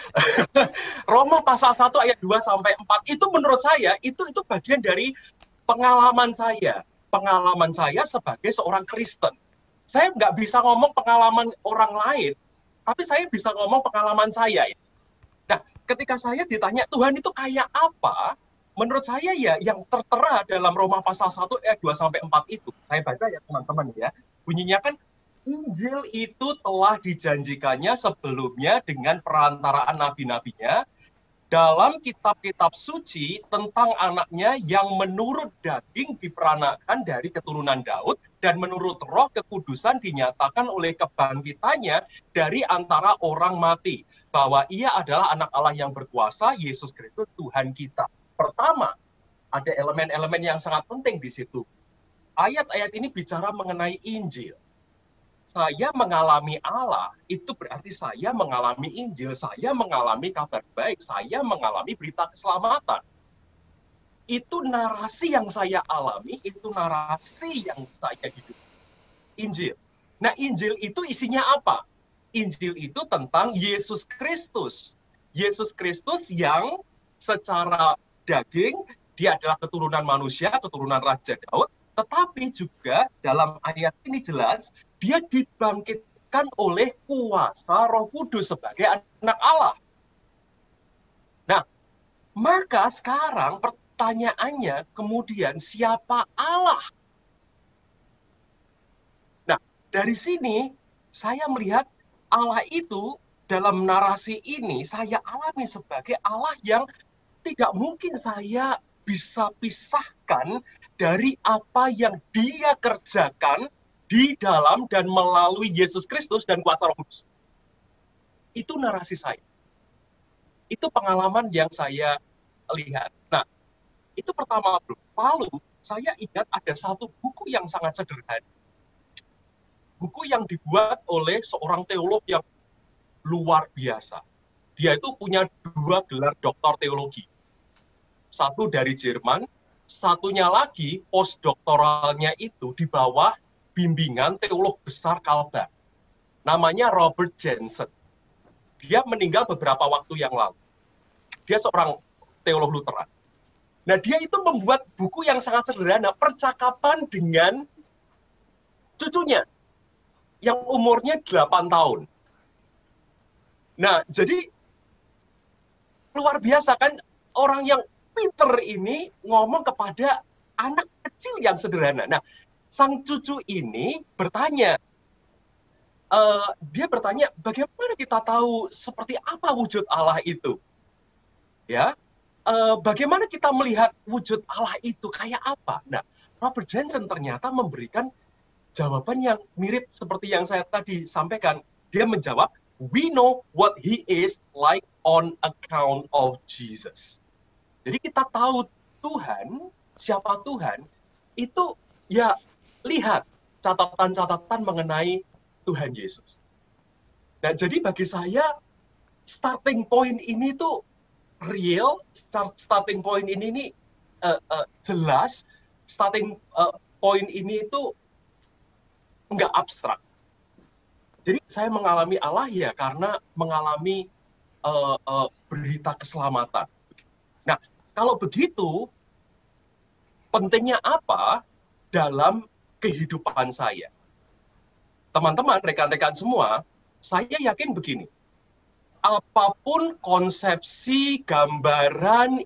Roma pasal 1 ayat 2 sampai 4 itu menurut saya itu bagian dari pengalaman saya. Pengalaman saya sebagai seorang Kristen. Saya nggak bisa ngomong pengalaman orang lain, tapi saya bisa ngomong pengalaman saya. Nah, ketika saya ditanya Tuhan itu kayak apa, menurut saya ya yang tertera dalam Roma pasal 1 ayat 2 sampai 4 itu. Saya baca ya teman-teman ya. Bunyinya kan Injil itu telah dijanjikannya sebelumnya dengan perantaraan nabi-nabinya dalam kitab-kitab suci tentang anaknya yang menurut daging diperanakan dari keturunan Daud dan menurut roh kekudusan dinyatakan oleh kebangkitannya dari antara orang mati. Bahwa ia adalah anak Allah yang berkuasa, Yesus Kristus Tuhan kita. Pertama, ada elemen-elemen yang sangat penting di situ. Ayat-ayat ini bicara mengenai Injil. Saya mengalami Allah, itu berarti saya mengalami Injil, saya mengalami kabar baik, saya mengalami berita keselamatan. Itu narasi yang saya alami, itu narasi yang saya hidup. Injil. Nah, Injil itu isinya apa? Injil itu tentang Yesus Kristus. Yesus Kristus yang secara daging, dia adalah keturunan manusia, keturunan Raja Daud, tetapi juga dalam ayat ini jelas, dia dibangkitkan oleh kuasa Roh Kudus sebagai anak Allah. Nah, maka sekarang pertanyaannya kemudian siapa Allah? Nah, dari sini saya melihat Allah itu dalam narasi ini saya alami sebagai Allah yang tidak mungkin saya bisa pisahkan dari apa yang dia kerjakan di dalam dan melalui Yesus Kristus dan kuasa Roh Kudus. Itu narasi saya. Itu pengalaman yang saya lihat. Nah, itu pertama, bro. Lalu, saya ingat ada satu buku yang sangat sederhana. Buku yang dibuat oleh seorang teolog yang luar biasa. Dia itu punya 2 gelar doktor teologi. Satu dari Jerman, satunya lagi postdoktoralnya itu di bawah bimbingan teolog besar Calvin. Namanya Robert Jensen. Dia meninggal beberapa waktu yang lalu. Dia seorang teolog Lutheran. Nah, dia itu membuat buku yang sangat sederhana, percakapan dengan cucunya yang umurnya 8 tahun. Nah, jadi luar biasa kan orang yang pinter ini ngomong kepada anak kecil yang sederhana. Nah, sang cucu ini bertanya, dia bertanya, bagaimana kita tahu seperti apa wujud Allah itu? Ya, bagaimana kita melihat wujud Allah itu kayak apa? Nah, Robert Jensen ternyata memberikan jawaban yang mirip seperti yang saya tadi sampaikan. Dia menjawab, we know what he is like on account of Jesus. Jadi kita tahu Tuhan, siapa Tuhan, itu ya lihat catatan-catatan mengenai Tuhan Yesus. Nah, jadi bagi saya starting point ini tuh real, starting point ini jelas, starting point ini itu nggak abstrak. Jadi saya mengalami Allah ya karena mengalami berita keselamatan. Nah, kalau begitu, pentingnya apa dalam kehidupan saya? Teman-teman, rekan-rekan semua, saya yakin begini. Apapun konsepsi, gambaran,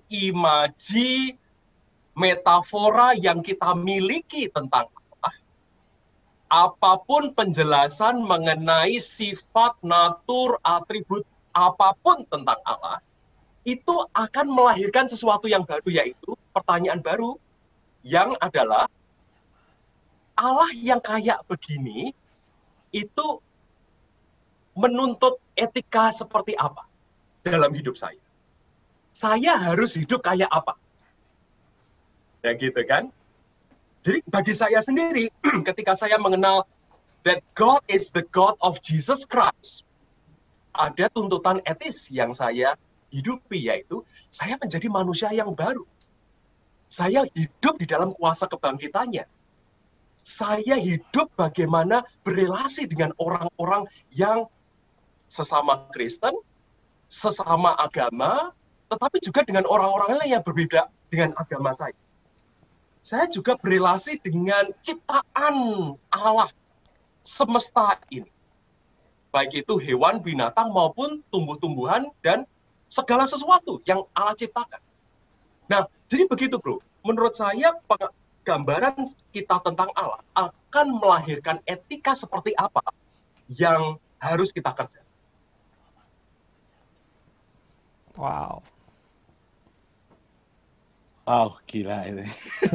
imaji, metafora yang kita miliki tentang Allah, apapun penjelasan mengenai sifat, natur, atribut apapun tentang Allah, itu akan melahirkan sesuatu yang baru, yaitu pertanyaan baru, yang adalah Allah yang kayak begini, itu menuntut etika seperti apa dalam hidup saya? Saya harus hidup kayak apa? Ya gitu kan? Jadi bagi saya sendiri, ketika saya mengenal that God is the God of Jesus Christ, ada tuntutan etis yang saya hidupi, yaitu saya menjadi manusia yang baru. Saya hidup di dalam kuasa kebangkitannya. Saya hidup bagaimana berelasi dengan orang-orang yang sesama Kristen, sesama agama, tetapi juga dengan orang-orang lain yang berbeda dengan agama saya. Saya juga berelasi dengan ciptaan Allah semesta ini. Baik itu hewan, binatang, maupun tumbuh-tumbuhan, dan segala sesuatu yang Allah ciptakan. Nah, jadi begitu bro. Menurut saya, gambaran kita tentang Allah akan melahirkan etika seperti apa yang harus kita kerjakan. Wow. Wow, gila ini.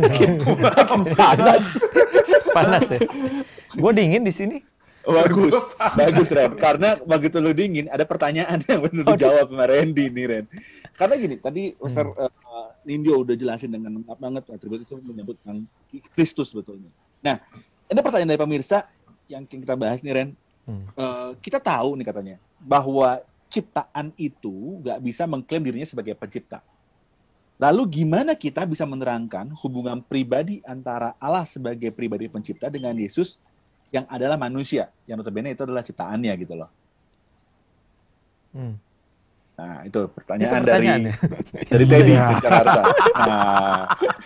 Panas. Panas ya. Gue dingin di sini. Bagus, bagus Ren. Karena begitu lu dingin, ada pertanyaan yang benar dijawab sama Randy nih Ren. Karena gini, tadi Ustaz Nindyo udah jelasin dengan lengkap banget atribut itu menyebut tentang Kristus sebetulnya. Nah, ada pertanyaan dari pemirsa yang kita bahas nih Ren. Kita tahu nih katanya bahwa ciptaan itu nggak bisa mengklaim dirinya sebagai pencipta. Lalu gimana kita bisa menerangkan hubungan pribadi antara Allah sebagai pribadi pencipta dengan Yesus yang adalah manusia, yang notabene itu adalah ciptaannya gitu loh. Nah, itu pertanyaan dari Teddy di Jakarta. Nah,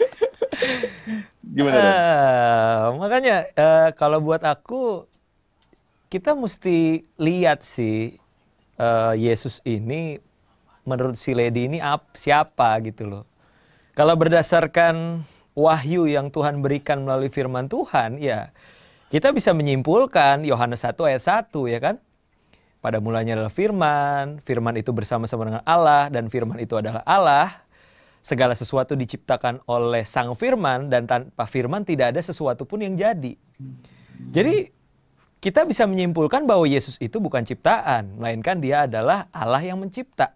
gimana? Makanya kalau buat aku, kita mesti lihat sih Yesus ini menurut si Lady ini siapa gitu loh. Kalau berdasarkan wahyu yang Tuhan berikan melalui firman Tuhan, ya kita bisa menyimpulkan Yohanes 1 ayat 1 ya kan. Pada mulanya adalah firman, firman itu bersama-sama dengan Allah, dan firman itu adalah Allah. Segala sesuatu diciptakan oleh sang firman, dan tanpa firman tidak ada sesuatu pun yang jadi. Jadi kita bisa menyimpulkan bahwa Yesus itu bukan ciptaan, melainkan dia adalah Allah yang mencipta.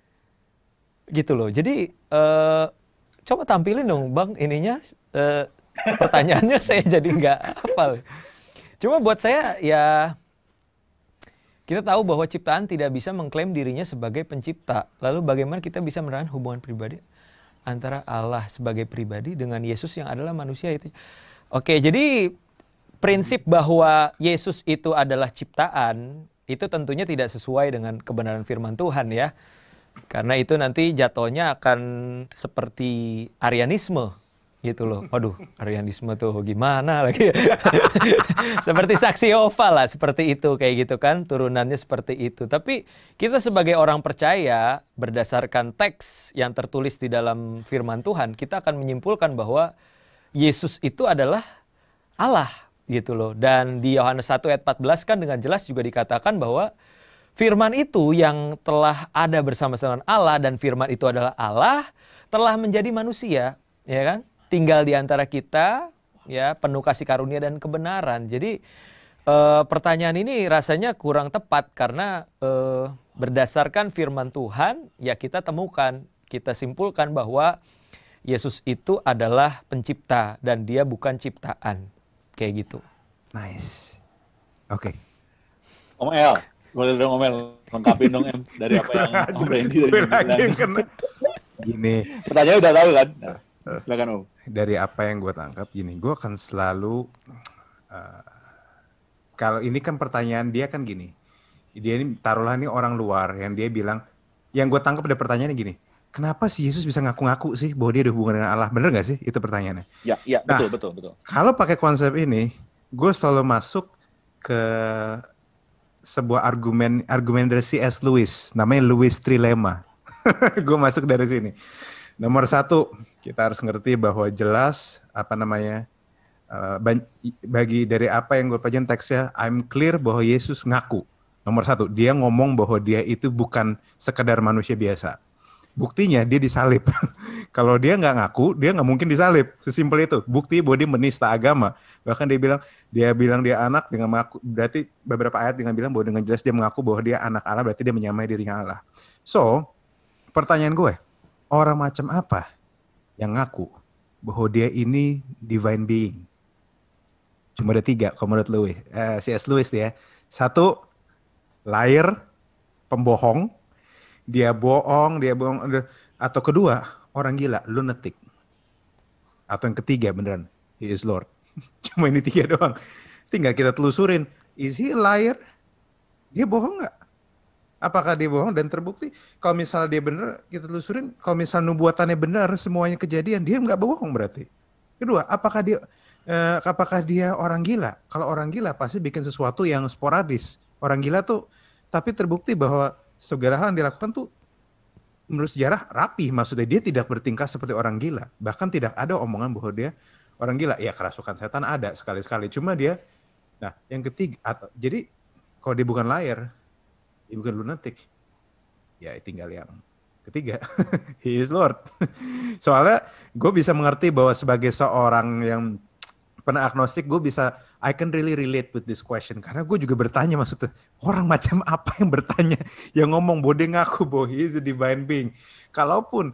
Gitu loh. Jadi coba tampilin dong Bang ininya, pertanyaannya saya jadi nggak hafal. Cuma buat saya ya, kita tahu bahwa ciptaan tidak bisa mengklaim dirinya sebagai pencipta. Lalu bagaimana kita bisa menerangkan hubungan pribadi antara Allah sebagai pribadi dengan Yesus yang adalah manusia itu. Oke, jadi prinsip bahwa Yesus itu adalah ciptaan, itu tentunya tidak sesuai dengan kebenaran firman Tuhan ya. Karena itu nanti jatuhnya akan seperti Arianisme gitu loh. Waduh, Arianisme tuh gimana lagi. Seperti saksi Yehova lah, seperti itu kayak gitu kan, turunannya seperti itu. Tapi kita sebagai orang percaya berdasarkan teks yang tertulis di dalam firman Tuhan, kita akan menyimpulkan bahwa Yesus itu adalah Allah gitu loh. Dan di Yohanes 1 ayat 14 kan dengan jelas juga dikatakan bahwa firman itu yang telah ada bersama-sama Allah, dan firman itu adalah Allah, telah menjadi manusia, ya kan? Tinggal di antara kita, ya, penuh kasih karunia dan kebenaran. Jadi pertanyaan ini rasanya kurang tepat karena berdasarkan firman Tuhan, ya kita temukan, kita simpulkan bahwa Yesus itu adalah pencipta dan dia bukan ciptaan, kayak gitu. Nice. Oke. Om El. Boleh dong Om El, lengkapin dong Em dari apa yang Om Randy dari bilang. Gini. Pertanyaan udah tahu kan? Nah, silakan Om. Dari apa yang gue tangkap gini, gue akan selalu kalau ini kan pertanyaan dia kan gini. Dia ini taruhlah ini orang luar yang dia bilang, yang gue tangkap ada pertanyaannya gini. Kenapa sih Yesus bisa ngaku-ngaku sih bahwa dia ada hubungan dengan Allah? Bener nggak sih? Itu pertanyaannya. Ya, nah, betul. Kalau pakai konsep ini, gue selalu masuk ke sebuah argumen dari C.S. Lewis, namanya Lewis Trilema. Gue masuk dari sini. Nomor 1, kita harus ngerti bahwa jelas bagi dari apa yang gue pelajari teksnya, I'm clear bahwa Yesus ngaku. Nomor satu, dia ngomong bahwa dia itu bukan sekedar manusia biasa. Buktinya dia disalib. Kalau dia nggak ngaku, dia nggak mungkin disalib. Sesimpel itu. Bukti bahwa dia menista agama. Bahkan dia bilang dia anak dengan mengaku. Berarti beberapa ayat dengan bilang bahwa dengan jelas dia mengaku bahwa dia anak Allah, berarti dia menyamai dirinya Allah. So, pertanyaan gue, orang macam apa yang ngaku bahwa dia ini divine being? Cuma ada 3, kalau menurut Lewis. C.S. Lewis dia. 1, liar, pembohong. Dia bohong. Atau kedua, orang gila, lunatic. Atau yang ketiga beneran, he is Lord. Cuma ini 3 doang. Tinggal kita telusurin, is he a liar? Dia bohong nggak? Apakah dia bohong? Dan terbukti, kalau misalnya dia benar, kita telusurin. Kalau misalnya nubuatannya benar, semuanya kejadian, dia nggak bohong berarti. Kedua, apakah dia orang gila? Kalau orang gila pasti bikin sesuatu yang sporadis. Orang gila tuh, tapi terbukti bahwa segala hal yang dilakukan tuh menurut sejarah rapi, maksudnya dia tidak bertingkah seperti orang gila. Bahkan tidak ada omongan bahwa dia orang gila. Ya kerasukan setan ada sekali-sekali, cuma dia, nah yang ketiga, jadi kalau dia bukan liar, dia bukan lunatic, ya tinggal yang ketiga, he is Lord. Soalnya gue bisa mengerti bahwa sebagai seorang yang pernah agnostik, gue bisa, I can really relate with this question. Karena gue juga bertanya, maksudnya, orang macam apa yang bertanya, yang ngomong bahwa dia ngaku bahwa he is a divine being. Kalaupun,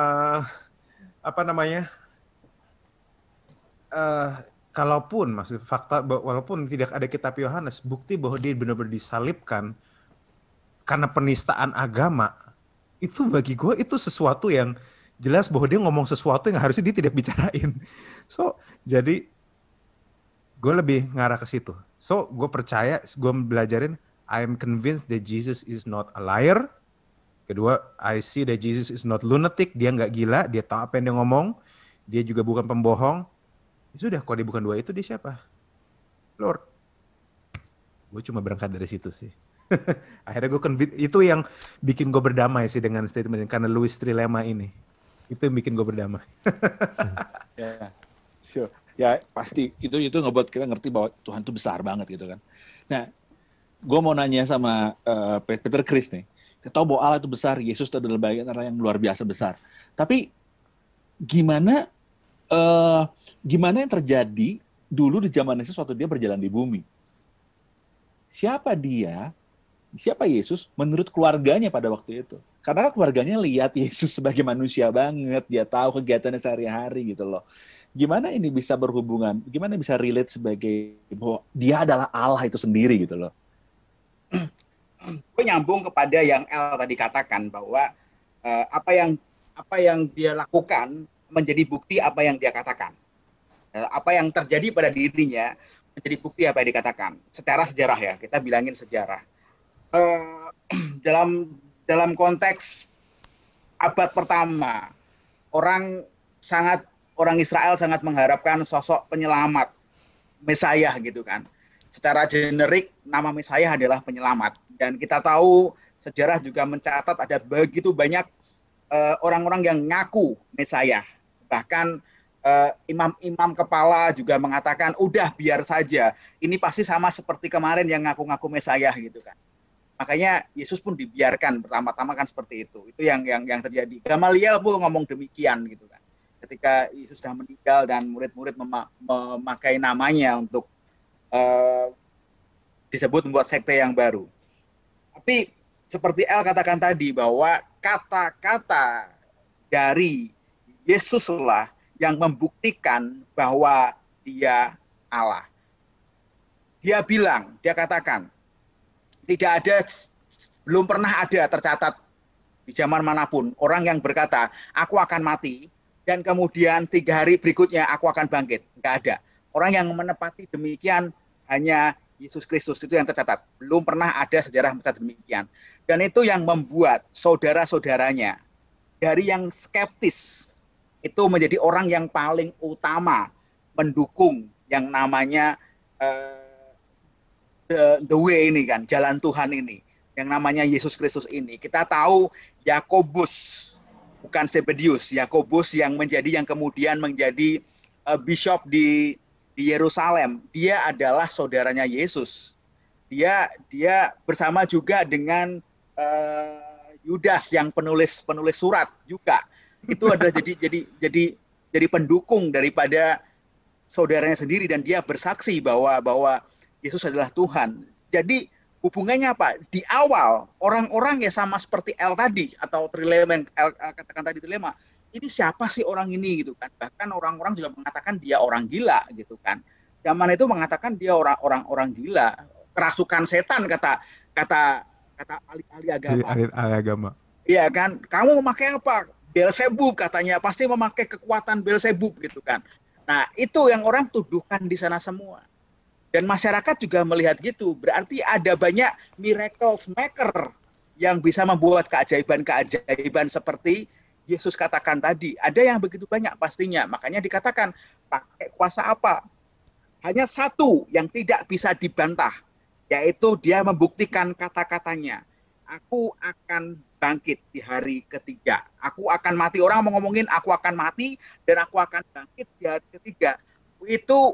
kalaupun, maksud fakta, walaupun tidak ada kitab Yohanes, bukti bahwa dia benar-benar disalibkan karena penistaan agama, itu bagi gue itu sesuatu yang jelas bahwa dia ngomong sesuatu yang harusnya dia tidak bicarain. So, jadi gue lebih ngarah ke situ. So, gue percaya, gue belajarin, I am convinced that Jesus is not a liar. Kedua, I see that Jesus is not lunatic. Dia nggak gila, dia tahu apa yang dia ngomong. Dia juga bukan pembohong. Ya sudah, kalau dia bukan 2 itu, dia siapa? Lord. Gue cuma berangkat dari situ sih. Akhirnya gue itu yang bikin gue berdamai sih dengan statement karena Lewis Trilema ini. Itu yang bikin gue berdamai. Ya, sure. Ya pasti itu ngebuat kita ngerti bahwa Tuhan itu besar banget gitu kan. Nah, gue mau nanya sama Peter Chris nih. Kita tahu bahwa Allah itu besar, Yesus itu adalah bagian Allah yang luar biasa besar. Tapi gimana yang terjadi dulu di zaman Yesus waktu dia berjalan di bumi? Siapa Yesus menurut keluarganya pada waktu itu? Karena kan keluarganya lihat Yesus sebagai manusia banget, dia tahu kegiatannya sehari-hari gitu loh. Gimana ini bisa berhubungan? Gimana bisa relate sebagai bahwa dia adalah Allah itu sendiri gitu loh? Gue nyambung kepada yang El tadi katakan bahwa apa yang dia lakukan menjadi bukti apa yang dia katakan. Apa yang terjadi pada dirinya menjadi bukti apa yang dikatakan. Secara sejarah ya, kita bilangin sejarah. Dalam konteks abad pertama, orang Israel sangat mengharapkan sosok penyelamat, Mesiah gitu kan. Secara generik nama Mesiah adalah penyelamat, dan kita tahu sejarah juga mencatat ada begitu banyak orang-orang yang ngaku Mesiah. Bahkan imam-imam kepala juga mengatakan udah biar saja, ini pasti sama seperti kemarin yang ngaku-ngaku Mesiah gitu kan. Makanya Yesus pun dibiarkan pertama-tama kan seperti itu. Itu yang terjadi. Gamaliel pun ngomong demikian gitu kan. Ketika Yesus sudah meninggal dan murid-murid memakai namanya untuk disebut membuat sekte yang baru. Tapi seperti El katakan tadi bahwa kata-kata dari Yesuslah yang membuktikan bahwa dia Allah. Dia katakan, belum pernah ada tercatat di zaman manapun orang yang berkata, aku akan mati, dan kemudian 3 hari berikutnya aku akan bangkit. Nggak ada. Orang yang menepati demikian hanya Yesus Kristus, itu yang tercatat. Belum pernah ada sejarah mencatat demikian. Dan itu yang membuat saudara-saudaranya dari yang skeptis itu menjadi orang yang paling utama mendukung yang namanya the way ini kan, jalan Tuhan ini, yang namanya Yesus Kristus ini. Kita tahu Yakobus, bukan Zebedius, Yakobus yang kemudian menjadi bishop di di Yerusalem. Dia adalah saudaranya Yesus. Dia bersama juga dengan Yudas yang penulis surat juga. Itu adalah jadi pendukung daripada saudaranya sendiri, dan dia bersaksi bahwa Yesus adalah Tuhan. Jadi hubungannya apa? Di awal orang-orang ya sama seperti El tadi, atau trilema yang El katakan tadi, trilema. Ini siapa sih orang ini gitu kan? Bahkan orang-orang juga mengatakan dia orang gila gitu kan. Zaman itu mengatakan dia orang gila, kerasukan setan kata ahli agama. Ahli agama. Iya kan? Kamu memakai apa? Beelzebub katanya, pasti memakai kekuatan Beelzebub gitu kan. Nah, itu yang orang tuduhkan di sana semua. Dan masyarakat juga melihat gitu. Berarti ada banyak miracle maker yang bisa membuat keajaiban-keajaiban seperti Yesus katakan tadi. Ada yang begitu banyak pastinya. Makanya dikatakan, pakai kuasa apa? Hanya satu yang tidak bisa dibantah, yaitu dia membuktikan kata-katanya. Aku akan bangkit di hari ketiga. Aku akan mati. Orang mau ngomongin aku akan mati dan aku akan bangkit di hari ketiga. Itu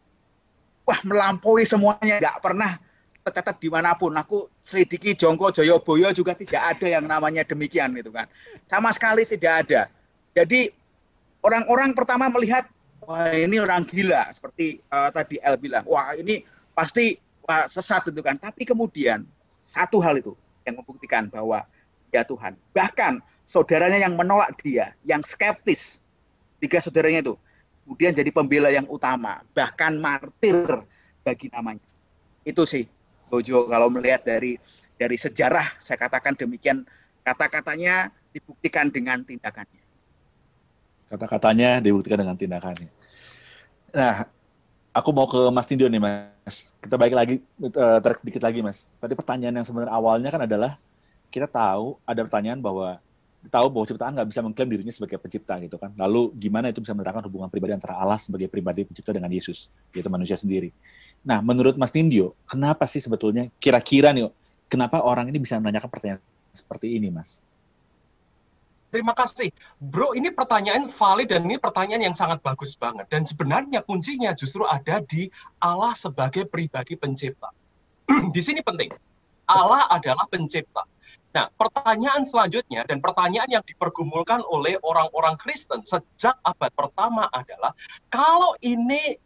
melampaui semuanya. Nggak pernah tercatat dimanapun. Aku selidiki Jongko Joyoboyo juga tidak ada yang namanya demikian gitu kan. Sama sekali tidak ada. Jadi orang-orang pertama melihat, wah ini orang gila, seperti tadi El bilang. Wah ini pasti sesat itu kan. Tapi kemudian satu hal itu yang membuktikan bahwa dia Tuhan. Bahkan saudaranya yang menolak dia, yang skeptis, 3 saudaranya itu, kemudian jadi pembela yang utama, bahkan martir bagi namanya. Itu sih, Bojo, kalau melihat dari sejarah, saya katakan demikian, kata-katanya dibuktikan dengan tindakannya. Kata-katanya dibuktikan dengan tindakannya. Nah, aku mau ke Mas Tindio nih, Mas. Kita balik lagi, tarik sedikit lagi, Mas. Tadi pertanyaan yang sebenarnya awalnya kan adalah, kita tahu, ada pertanyaan bahwa ciptaan nggak bisa mengklaim dirinya sebagai pencipta gitu kan. Lalu gimana itu bisa menerangkan hubungan pribadi antara Allah sebagai pribadi pencipta dengan Yesus, yaitu manusia sendiri. Nah, menurut Mas Tindio, kenapa sih sebetulnya, kira-kira nih, kenapa orang ini bisa menanyakan pertanyaan seperti ini, Mas? Terima kasih. Bro, ini pertanyaan valid dan ini pertanyaan yang sangat bagus banget. Dan sebenarnya kuncinya justru ada di Allah sebagai pribadi pencipta. Di sini penting. Allah adalah pencipta. Nah, pertanyaan selanjutnya dan pertanyaan yang dipergumulkan oleh orang-orang Kristen sejak abad pertama adalah, kalau ini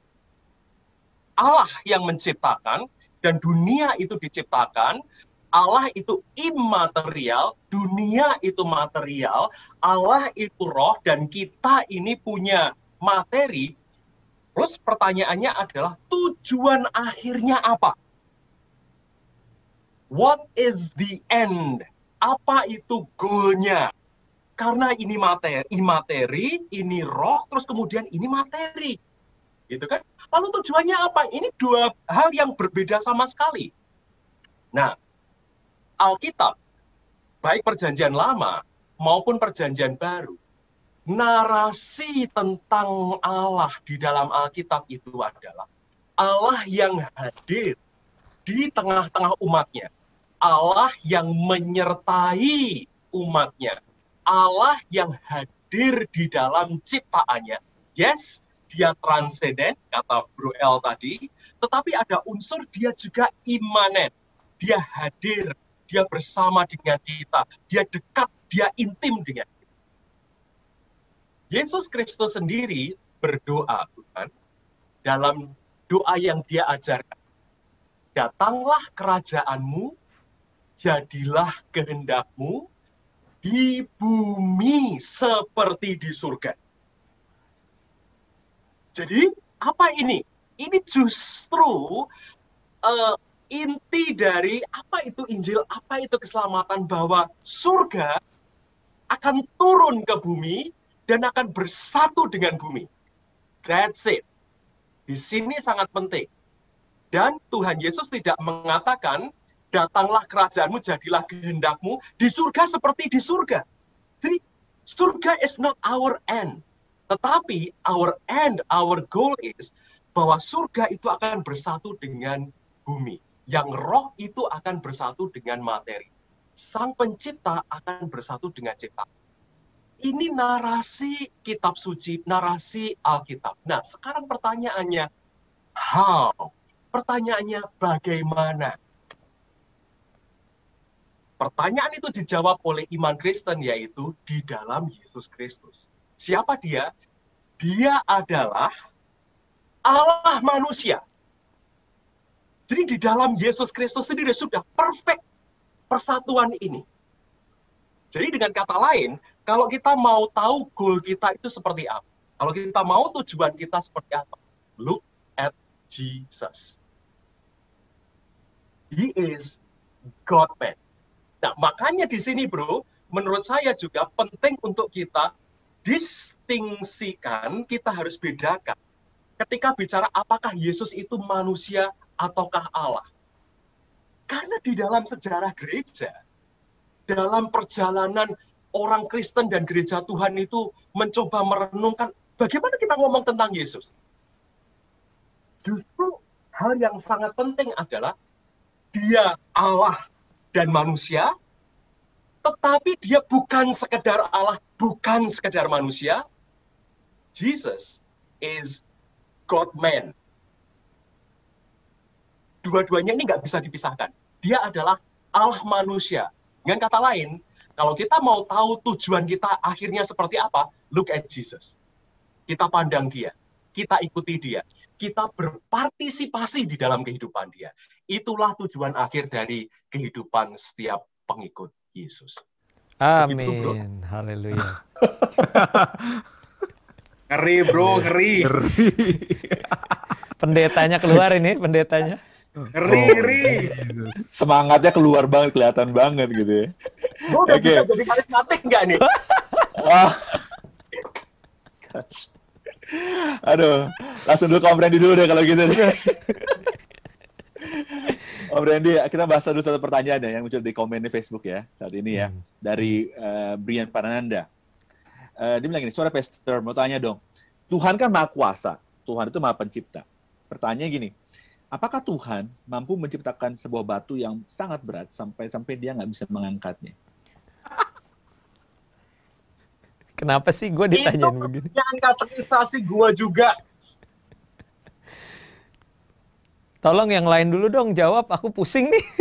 Allah yang menciptakan dan dunia itu diciptakan, Allah itu imaterial, dunia itu material, Allah itu roh, dan kita ini punya materi. Terus pertanyaannya adalah, tujuan akhirnya apa? What is the end? Apa itu goalnya? Karena ini materi, ini roh, terus kemudian ini materi. Gitu kan? Lalu tujuannya apa? Ini 2 hal yang berbeda sama sekali. Nah, Alkitab, baik perjanjian lama maupun perjanjian baru, narasi tentang Allah di dalam Alkitab itu adalah Allah yang hadir di tengah-tengah umatnya, Allah yang menyertai umatnya, Allah yang hadir di dalam ciptaannya. Yes, dia transenden, kata Bro El tadi, tetapi ada unsur dia juga imanen, dia hadir, dia bersama dengan kita, dia dekat, dia intim dengan kita. Yesus Kristus sendiri berdoa, Tuhan, dalam doa yang dia ajarkan. Datanglah kerajaanmu, jadilah kehendakmu di bumi seperti di surga. Jadi, apa ini? Ini justru inti dari apa itu Injil, apa itu keselamatan, bahwa surga akan turun ke bumi dan akan bersatu dengan bumi. That's it. Di sini sangat penting. Dan Tuhan Yesus tidak mengatakan, datanglah kerajaanmu, jadilah kehendakmu di surga seperti di surga. Jadi, surga is not our end. Tetapi our end, our goal is bahwa surga itu akan bersatu dengan bumi. Yang roh itu akan bersatu dengan materi. Sang pencipta akan bersatu dengan ciptaan. Ini narasi kitab suci, narasi Alkitab. Nah, sekarang pertanyaannya, How? Pertanyaannya bagaimana? Pertanyaan itu dijawab oleh iman Kristen, yaitu di dalam Yesus Kristus. Siapa dia? Dia adalah Allah manusia. Jadi di dalam Yesus Kristus sendiri sudah perfect persatuan ini. Jadi dengan kata lain, kalau kita mau tahu goal kita itu seperti apa, kalau kita mau tujuan kita seperti apa, look at Jesus. He is God-man. Nah, makanya di sini, bro, menurut saya juga penting untuk kita distingsikan, kita harus bedakan. Ketika bicara apakah Yesus itu manusia ataukah Allah. Karena di dalam sejarah gereja, dalam perjalanan orang Kristen dan gereja Tuhan itu mencoba merenungkan bagaimana kita ngomong tentang Yesus. Justru hal yang sangat penting adalah dia Allah dan manusia, tetapi dia bukan sekedar Allah, bukan sekedar manusia. Jesus is God-man. Dua-duanya ini nggak bisa dipisahkan. Dia adalah Allah manusia. Dengan kata lain, kalau kita mau tahu tujuan kita akhirnya seperti apa, look at Jesus. Kita pandang dia, kita ikuti dia, kita berpartisipasi di dalam kehidupan dia. Itulah tujuan akhir dari kehidupan setiap pengikut Yesus. Amin. Haleluya. Ngeri bro, ngeri. Pendetanya keluar ini, pendetanya. Ngeri. Semangatnya keluar banget, kelihatan banget gitu ya. Gue udah bisa jadi karismatik nggak nih? Wah. Aduh, langsung dulu ke Om Randy dulu deh kalau gitu. Om Randy, kita bahas dulu satu pertanyaan yang muncul di komen di Facebook ya saat ini ya, dari Brian Pananda. Dia bilang gini, sore Pastor, mau tanya dong, Tuhan kan Maha Kuasa, Tuhan itu Maha Pencipta. Pertanyaannya gini, apakah Tuhan mampu menciptakan sebuah batu yang sangat berat sampai dia nggak bisa mengangkatnya? Kenapa sih gue ditanyain begini? Itu pertanyaan kategorisasi gue juga. Tolong yang lain dulu dong jawab, aku pusing nih.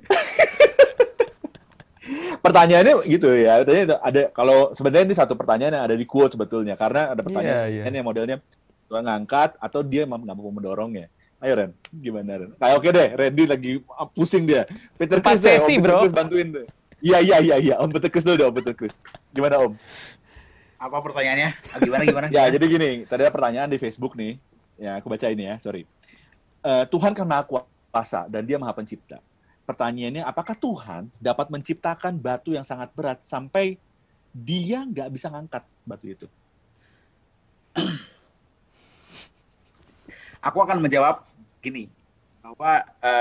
Pertanyaannya gitu ya, ada kalau sebenarnya ini satu pertanyaan yang ada di quote sebetulnya, karena ada pertanyaan yang modelnya Tuhan ngangkat atau dia nggak mampu mendorongnya. Ayo Ren, gimana Ren? Kayak oke deh, Randy lagi pusing dia. Peter Chris deh, Om Peter Chris bantuin deh. Iya, Om Peter Chris dulu deh, Om Peter Chris. Gimana Om? Apa pertanyaannya? Gimana? Ya, jadi gini, tadi ada pertanyaan di Facebook nih. Ya, aku baca ini ya, sorry. Tuhan kan Maha Kuasa dan Dia Maha Pencipta. Pertanyaannya, apakah Tuhan dapat menciptakan batu yang sangat berat sampai Dia nggak bisa ngangkat batu itu? Aku akan menjawab gini, bahwa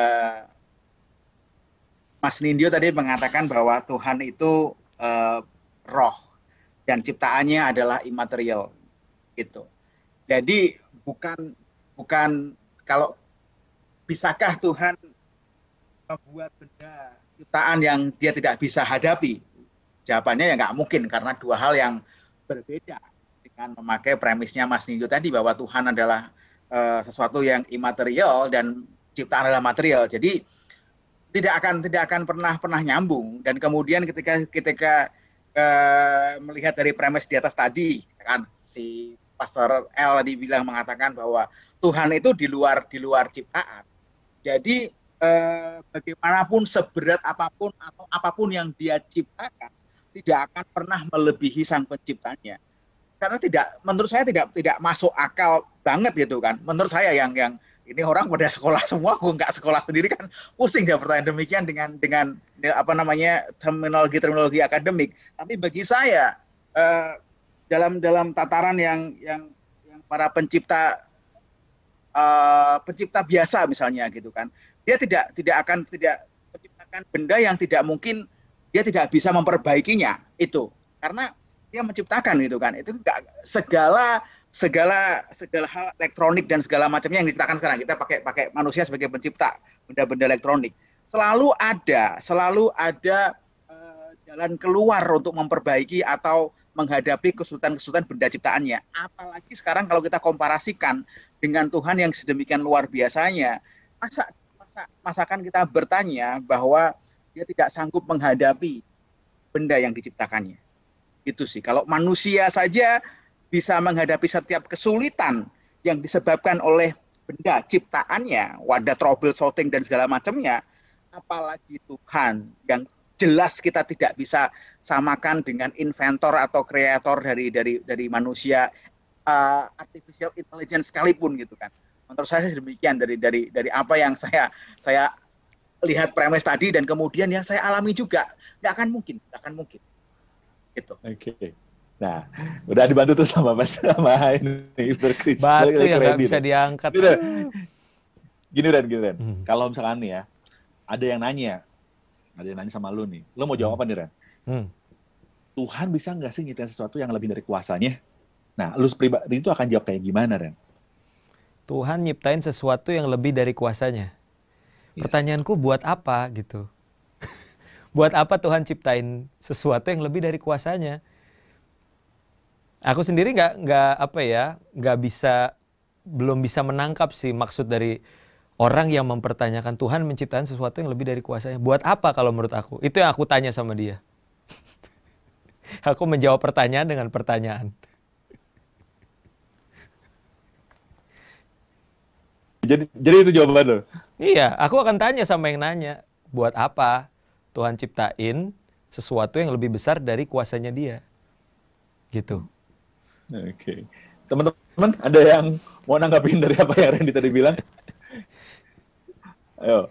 Mas Nindyo tadi mengatakan bahwa Tuhan itu roh dan ciptaannya adalah imaterial, gitu. Jadi bukan kalau bisakah Tuhan membuat benda ciptaan yang dia tidak bisa hadapi? Jawabannya ya nggak mungkin, karena dua hal yang berbeda dengan memakai premisnya Mas Nindyo tadi bahwa Tuhan adalah sesuatu yang imaterial dan ciptaan adalah material. Jadi tidak akan pernah nyambung. Dan kemudian ketika melihat dari premis di atas tadi, kan si Pastor L tadi mengatakan bahwa Tuhan itu di luar ciptaan. Jadi bagaimanapun seberat apapun atau apapun yang dia ciptakan tidak akan pernah melebihi sang penciptanya. Karena menurut saya tidak masuk akal banget gitu kan. Menurut saya yang ini orang pada sekolah semua, aku nggak sekolah sendiri kan pusing dia pertanyaan demikian dengan apa namanya terminologi akademik. Tapi bagi saya dalam tataran yang para pencipta biasa misalnya gitu kan, dia tidak akan menciptakan benda yang tidak mungkin dia tidak bisa memperbaikinya itu, karena dia menciptakan gitu kan. Itu enggak segala hal elektronik dan segala macamnya yang diciptakan sekarang, kita pakai manusia sebagai pencipta benda-benda elektronik, selalu ada jalan keluar untuk memperbaiki atau menghadapi kesulitan benda ciptaannya. Apalagi sekarang kalau kita komparasikan dengan Tuhan yang sedemikian luar biasanya, masakan kita bertanya bahwa dia tidak sanggup menghadapi benda yang diciptakannya. Itu sih, kalau manusia saja bisa menghadapi setiap kesulitan yang disebabkan oleh benda ciptaannya, wadah troubleshooting dan segala macamnya, apalagi Tuhan yang jelas kita tidak bisa samakan dengan inventor atau kreator dari manusia, artificial intelligence sekalipun gitu kan. Menurut saya demikian dari apa yang saya lihat premis tadi dan kemudian yang saya alami juga, nggak akan mungkin gitu. Oke. Nah, udah dibantu tuh sama ini berkris. Batu yang nggak bisa diangkat. Gini Ren. Kalau misalkan nih ya, ada yang nanya sama lu nih, lu mau jawab apa nih Ren? Tuhan bisa nggak sih nyiptain sesuatu yang lebih dari kuasanya? Nah, lu pribadi itu akan jawab kayak gimana Ren? Tuhan nyiptain sesuatu yang lebih dari kuasanya. Yes. Pertanyaanku buat apa gitu? Buat apa Tuhan ciptain sesuatu yang lebih dari kuasanya? Aku sendiri belum bisa menangkap sih maksud dari orang yang mempertanyakan Tuhan menciptakan sesuatu yang lebih dari kuasanya. Buat apa kalau menurut aku? Itu yang aku tanya sama dia. Aku menjawab pertanyaan dengan pertanyaan. Jadi itu jawaban lo? Iya, aku akan tanya sama yang nanya. Buat apa Tuhan ciptain sesuatu yang lebih besar dari kuasanya dia? Gitu. Oke. Teman-teman, ada yang mau nanggapin dari apa yang Randy tadi bilang? Ayo.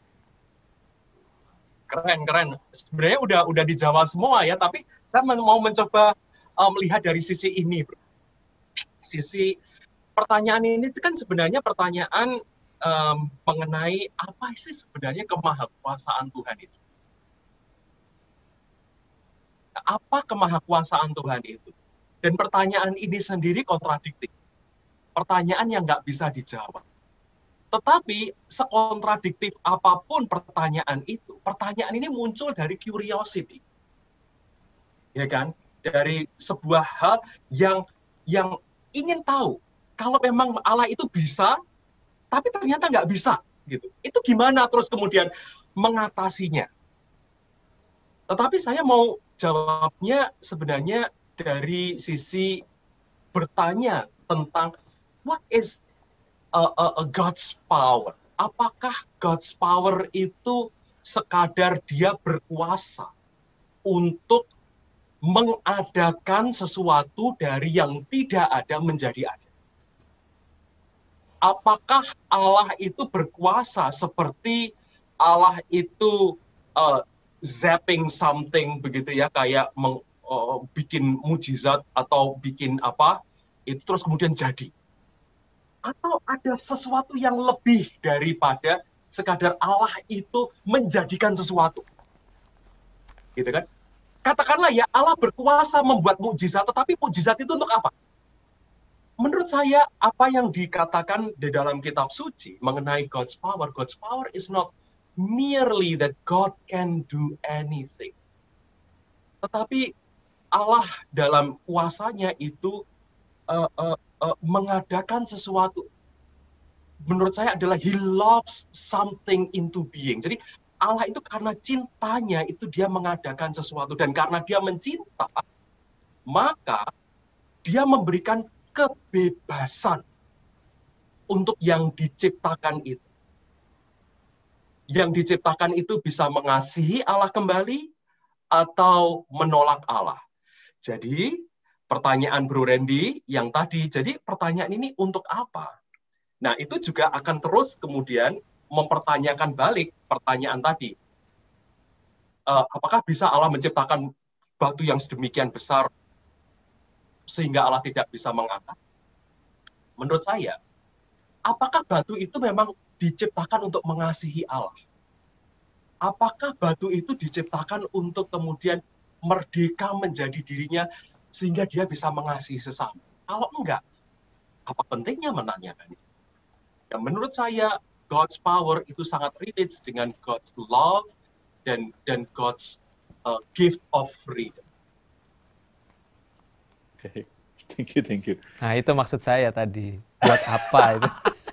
Keren. Sebenarnya udah dijawab semua ya, tapi saya mau mencoba melihat dari sisi ini, bro. Sisi pertanyaan ini kan sebenarnya pertanyaan mengenai apa sih sebenarnya kemahakuasaan Tuhan itu? Apa kemahakuasaan Tuhan itu? Dan pertanyaan ini sendiri kontradiktif. Pertanyaan yang nggak bisa dijawab. Tetapi sekontradiktif apapun pertanyaan itu, pertanyaan ini muncul dari curiosity. Ya kan? Dari sebuah hal yang ingin tahu. Kalau memang Allah itu bisa, tapi ternyata nggak bisa. Gitu. Itu gimana terus kemudian mengatasinya? Tetapi saya mau jawabnya sebenarnya dari sisi bertanya tentang what is a God's power? Apakah God's power itu sekadar dia berkuasa untuk mengadakan sesuatu dari yang tidak ada menjadi ada? Apakah Allah itu berkuasa seperti Allah itu zapping something begitu ya, kayak bikin mujizat atau bikin apa, itu terus kemudian jadi? Atau ada sesuatu yang lebih daripada sekadar Allah itu menjadikan sesuatu? Gitu kan? Katakanlah ya Allah berkuasa membuat mujizat, tetapi mujizat itu untuk apa? Menurut saya, apa yang dikatakan di dalam kitab suci mengenai God's power is not merely that God can do anything. Tetapi Allah dalam kuasanya itu mengadakan sesuatu. Menurut saya adalah He loves something into being. Jadi Allah itu karena cintanya itu dia mengadakan sesuatu. Dan karena dia mencinta, maka dia memberikan kebebasan untuk yang diciptakan itu. Yang diciptakan itu bisa mengasihi Allah kembali atau menolak Allah. Jadi, pertanyaan Bro Randy yang tadi, jadi pertanyaan ini untuk apa? Nah, itu juga akan terus kemudian mempertanyakan balik pertanyaan tadi. Apakah bisa Allah menciptakan batu yang sedemikian besar sehingga Allah tidak bisa mengangkat? Menurut saya, apakah batu itu memang diciptakan untuk mengasihi Allah? Apakah batu itu diciptakan untuk kemudian merdeka menjadi dirinya sehingga dia bisa mengasihi sesama? Kalau enggak, apa pentingnya menanyakan itu? Dan menurut saya, God's power itu sangat relates dengan God's love dan God's gift of freedom. Thank you. Nah, itu maksud saya tadi. Buat apa itu?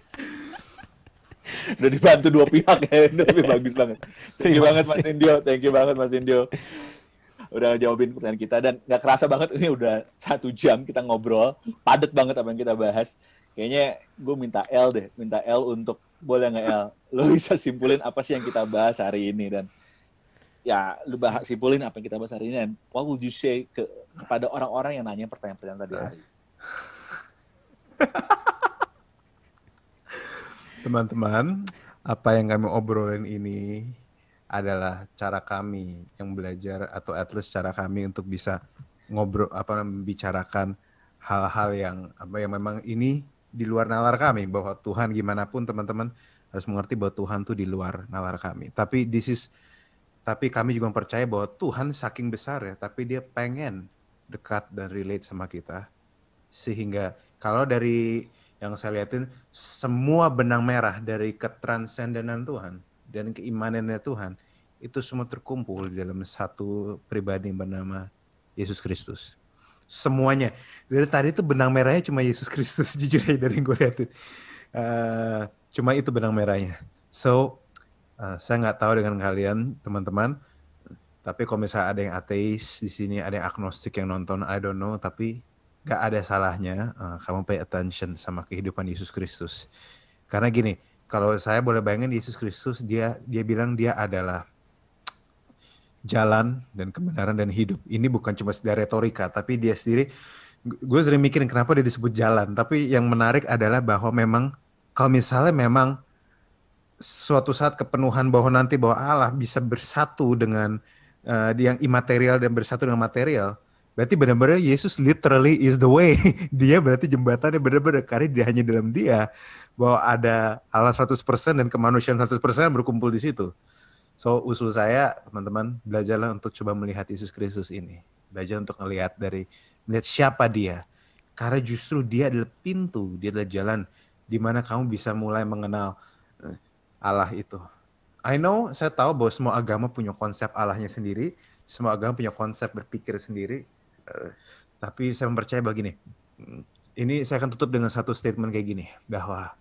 Udah dibantu dua pihak ya, ini lebih bagus banget. Thank you banget Mas Indio. Udah jawabin pertanyaan kita, dan nggak kerasa banget ini udah 1 jam kita ngobrol, padat banget apa yang kita bahas. Kayaknya gue minta L untuk, boleh nggak L? Lo bisa simpulin apa sih yang kita bahas hari ini, dan ya lu simpulin apa yang kita bahas hari ini, dan what would you say kepada orang-orang yang nanya pertanyaan-pertanyaan tadi hari. Teman-teman, apa yang kami obrolin ini adalah cara kami yang belajar, atau at least cara kami untuk bisa membicarakan hal-hal yang memang ini di luar nalar kami, bahwa Tuhan gimana pun teman-teman harus mengerti bahwa Tuhan tuh di luar nalar kami. Tapi kami juga percaya bahwa Tuhan saking besar ya, tapi dia pengen dekat dan relate sama kita. Sehingga kalau dari yang saya lihatin, semua benang merah dari ketransendenan Tuhan dan keimanannya Tuhan, itu semua terkumpul di dalam satu pribadi yang bernama Yesus Kristus. Semuanya. Dari tadi itu benang merahnya cuma Yesus Kristus, jujur aja dari yang gue lihatin. Cuma itu benang merahnya. So, saya nggak tahu dengan kalian, teman-teman, tapi kalau misalnya ada yang ateis di sini, ada yang agnostik yang nonton, I don't know, tapi gak ada salahnya kamu pay attention sama kehidupan Yesus Kristus. Karena gini, kalau saya boleh bayangin Yesus Kristus, dia bilang dia adalah jalan dan kebenaran dan hidup. Ini bukan cuma sekedar retorika, tapi dia sendiri, gue sering mikirin kenapa dia disebut jalan. Tapi yang menarik adalah bahwa memang, kalau misalnya memang suatu saat kepenuhan bahwa nanti bahwa Allah bisa bersatu dengan yang imaterial dan bersatu dengan material, berarti benar-benar Yesus literally is the way. Dia berarti jembatannya benar-benar, karena dia hanya dalam dia bahwa ada Allah 100% dan kemanusiaan 100% berkumpul di situ. So usul saya, teman-teman, belajarlah untuk coba melihat Yesus Kristus ini. Belajar untuk melihat siapa dia. Karena justru dia adalah pintu, dia adalah jalan di mana kamu bisa mulai mengenal Allah itu. I know, saya tahu bahwa semua agama punya konsep Allahnya sendiri, semua agama punya konsep berpikir sendiri. Tapi saya percaya begini, ini saya akan tutup dengan satu statement kayak gini, bahwa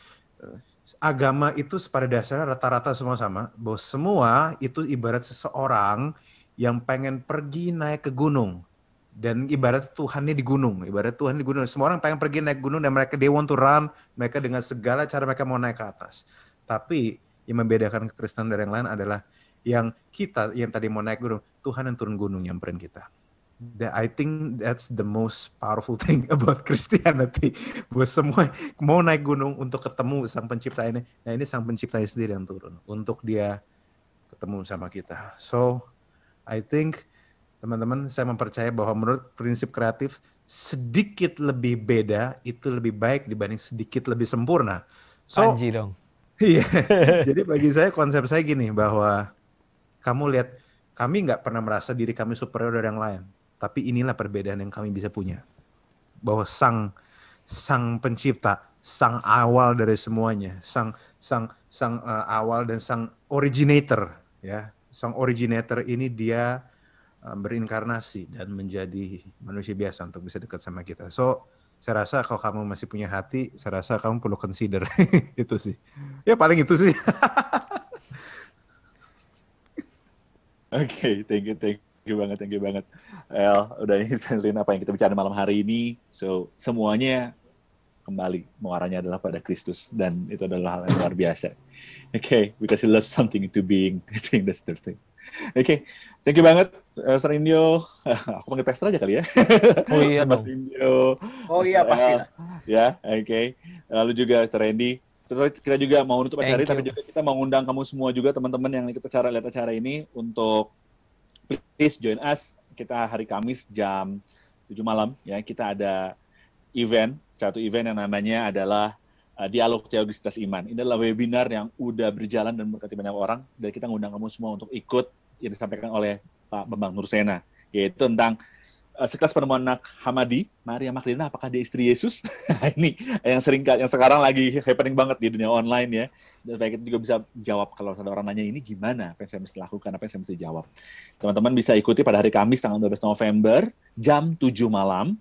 agama itu pada dasarnya rata-rata semua sama, bahwa semua itu ibarat seseorang yang pengen pergi naik ke gunung, dan ibarat Tuhannya di gunung, semua orang pengen pergi naik gunung, dan mereka they want to run, mereka dengan segala cara mereka mau naik ke atas. Tapi yang membedakan kekristenan dari yang lain adalah yang kita yang tadi mau naik gunung, Tuhan yang turun gunung nyamperin kita. I think that's the most powerful thing about Christianity. Bahwa semua mau naik gunung untuk ketemu sang pencipta ini. Nah, ini sang pencipta sendiri yang turun untuk dia ketemu sama kita. So, I think teman-teman, saya mempercaya bahwa menurut prinsip kreatif, sedikit lebih beda itu lebih baik dibanding sedikit lebih sempurna. So, Panji dong. Iya. Jadi bagi saya konsep saya gini, bahwa kamu lihat, kami nggak pernah merasa diri kami superior dari yang lain. Tapi inilah perbedaan yang kami bisa punya. Bahwa sang pencipta, sang awal dari semuanya, sang awal dan sang originator, ya. Sang originator ini dia berinkarnasi dan menjadi manusia biasa untuk bisa dekat sama kita. So, saya rasa kalau kamu masih punya hati, saya rasa kamu perlu consider itu sih. Ya paling itu sih. Oke, thank you banget. El, udah ingetin apa yang kita bicara malam hari ini. So, semuanya kembali muaranya adalah pada Kristus, dan itu adalah hal yang luar biasa. Oke, because he loves something into being. I think that's the thing. Oke, thank you banget, Pastor Indio. Aku panggil Pastor aja kali ya. Oh iya Mas dong. Indio. Oh iya, pastilah. Ya, oke. Lalu juga Pastor Randy. Terus kita juga mau nutup acara, Thank tapi you. juga kita mau ngundang kamu semua juga, teman-teman yang ikut lihat acara ini, untuk please join us. Kita hari Kamis jam 7 malam, ya. Kita ada satu event yang namanya adalah Dialog Teologitas Iman. Ini adalah webinar yang udah berjalan dan berkati banyak orang, dan kita ngundang kamu semua untuk ikut, yang disampaikan oleh Pak Bambang Nursena, yaitu tentang sekelas penemuan anak Hamadi, Maria Magdalena, apakah dia istri Yesus? Ini yang sekarang lagi happening banget di dunia online, ya. Dan supaya kita juga bisa jawab kalau ada orang nanya ini gimana, apa yang saya mesti lakukan, apa yang saya mesti jawab. Teman-teman bisa ikuti pada hari Kamis tanggal 12 November jam 7 malam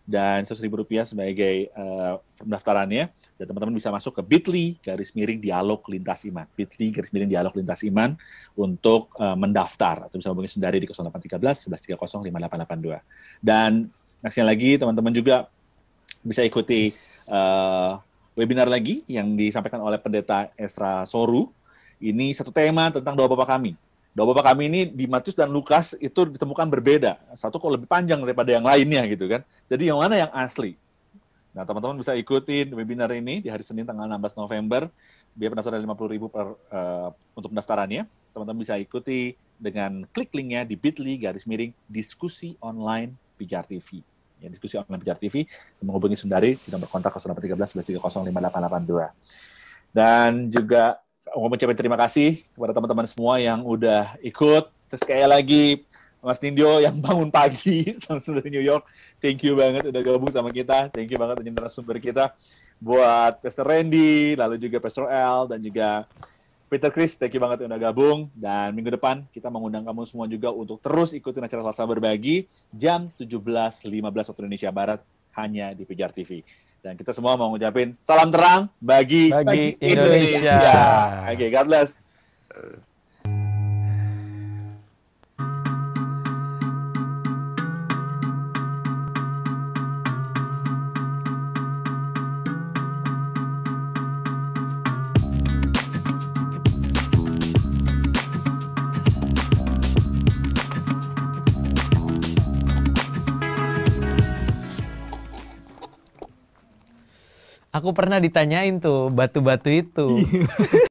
dan Rp100.000 sebagai pendaftarannya. Dan teman-teman bisa masuk ke bit.ly/dialog lintas iman. bit.ly/dialog lintas iman untuk mendaftar. Atau bisa hubungi Sundari di 0813 1130 5882. Dan nextnya lagi teman-teman juga bisa ikuti webinar lagi yang disampaikan oleh Pendeta Esra Soru. Ini satu tema tentang doa Bapa Kami. Doa Bapa Kami ini di Matius dan Lukas itu ditemukan berbeda. Satu kok lebih panjang daripada yang lainnya gitu kan. Jadi yang mana yang asli? Nah, teman-teman bisa ikutin webinar ini di hari Senin tanggal 16 November. Biaya pendaftaran Rp50.000 untuk pendaftarannya. Teman-teman bisa ikuti dengan klik linknya di bit.ly/diskusi online Pijar TV. Ya, diskusi online Pijar TV. Menghubungi Sundari di nomor kontak 0813 1130 5882. Dan juga mau mengucapkan terima kasih kepada teman-teman semua yang udah ikut. Terus sekali lagi Mas Nindyo yang bangun pagi langsung dari New York. Thank you banget udah gabung sama kita. Thank you banget untuk narasumber kita. Buat Pastor Randy, lalu juga Pastor L, dan juga Peter Chris, thank you banget udah gabung. Dan minggu depan kita mengundang kamu semua juga untuk terus ikutin acara Selasa Berbagi jam 17.15 waktu Indonesia Barat hanya di Pijar TV. Dan kita semua mau ngucapin salam terang bagi Indonesia. Oke, God bless. Aku pernah ditanyain tuh batu-batu itu.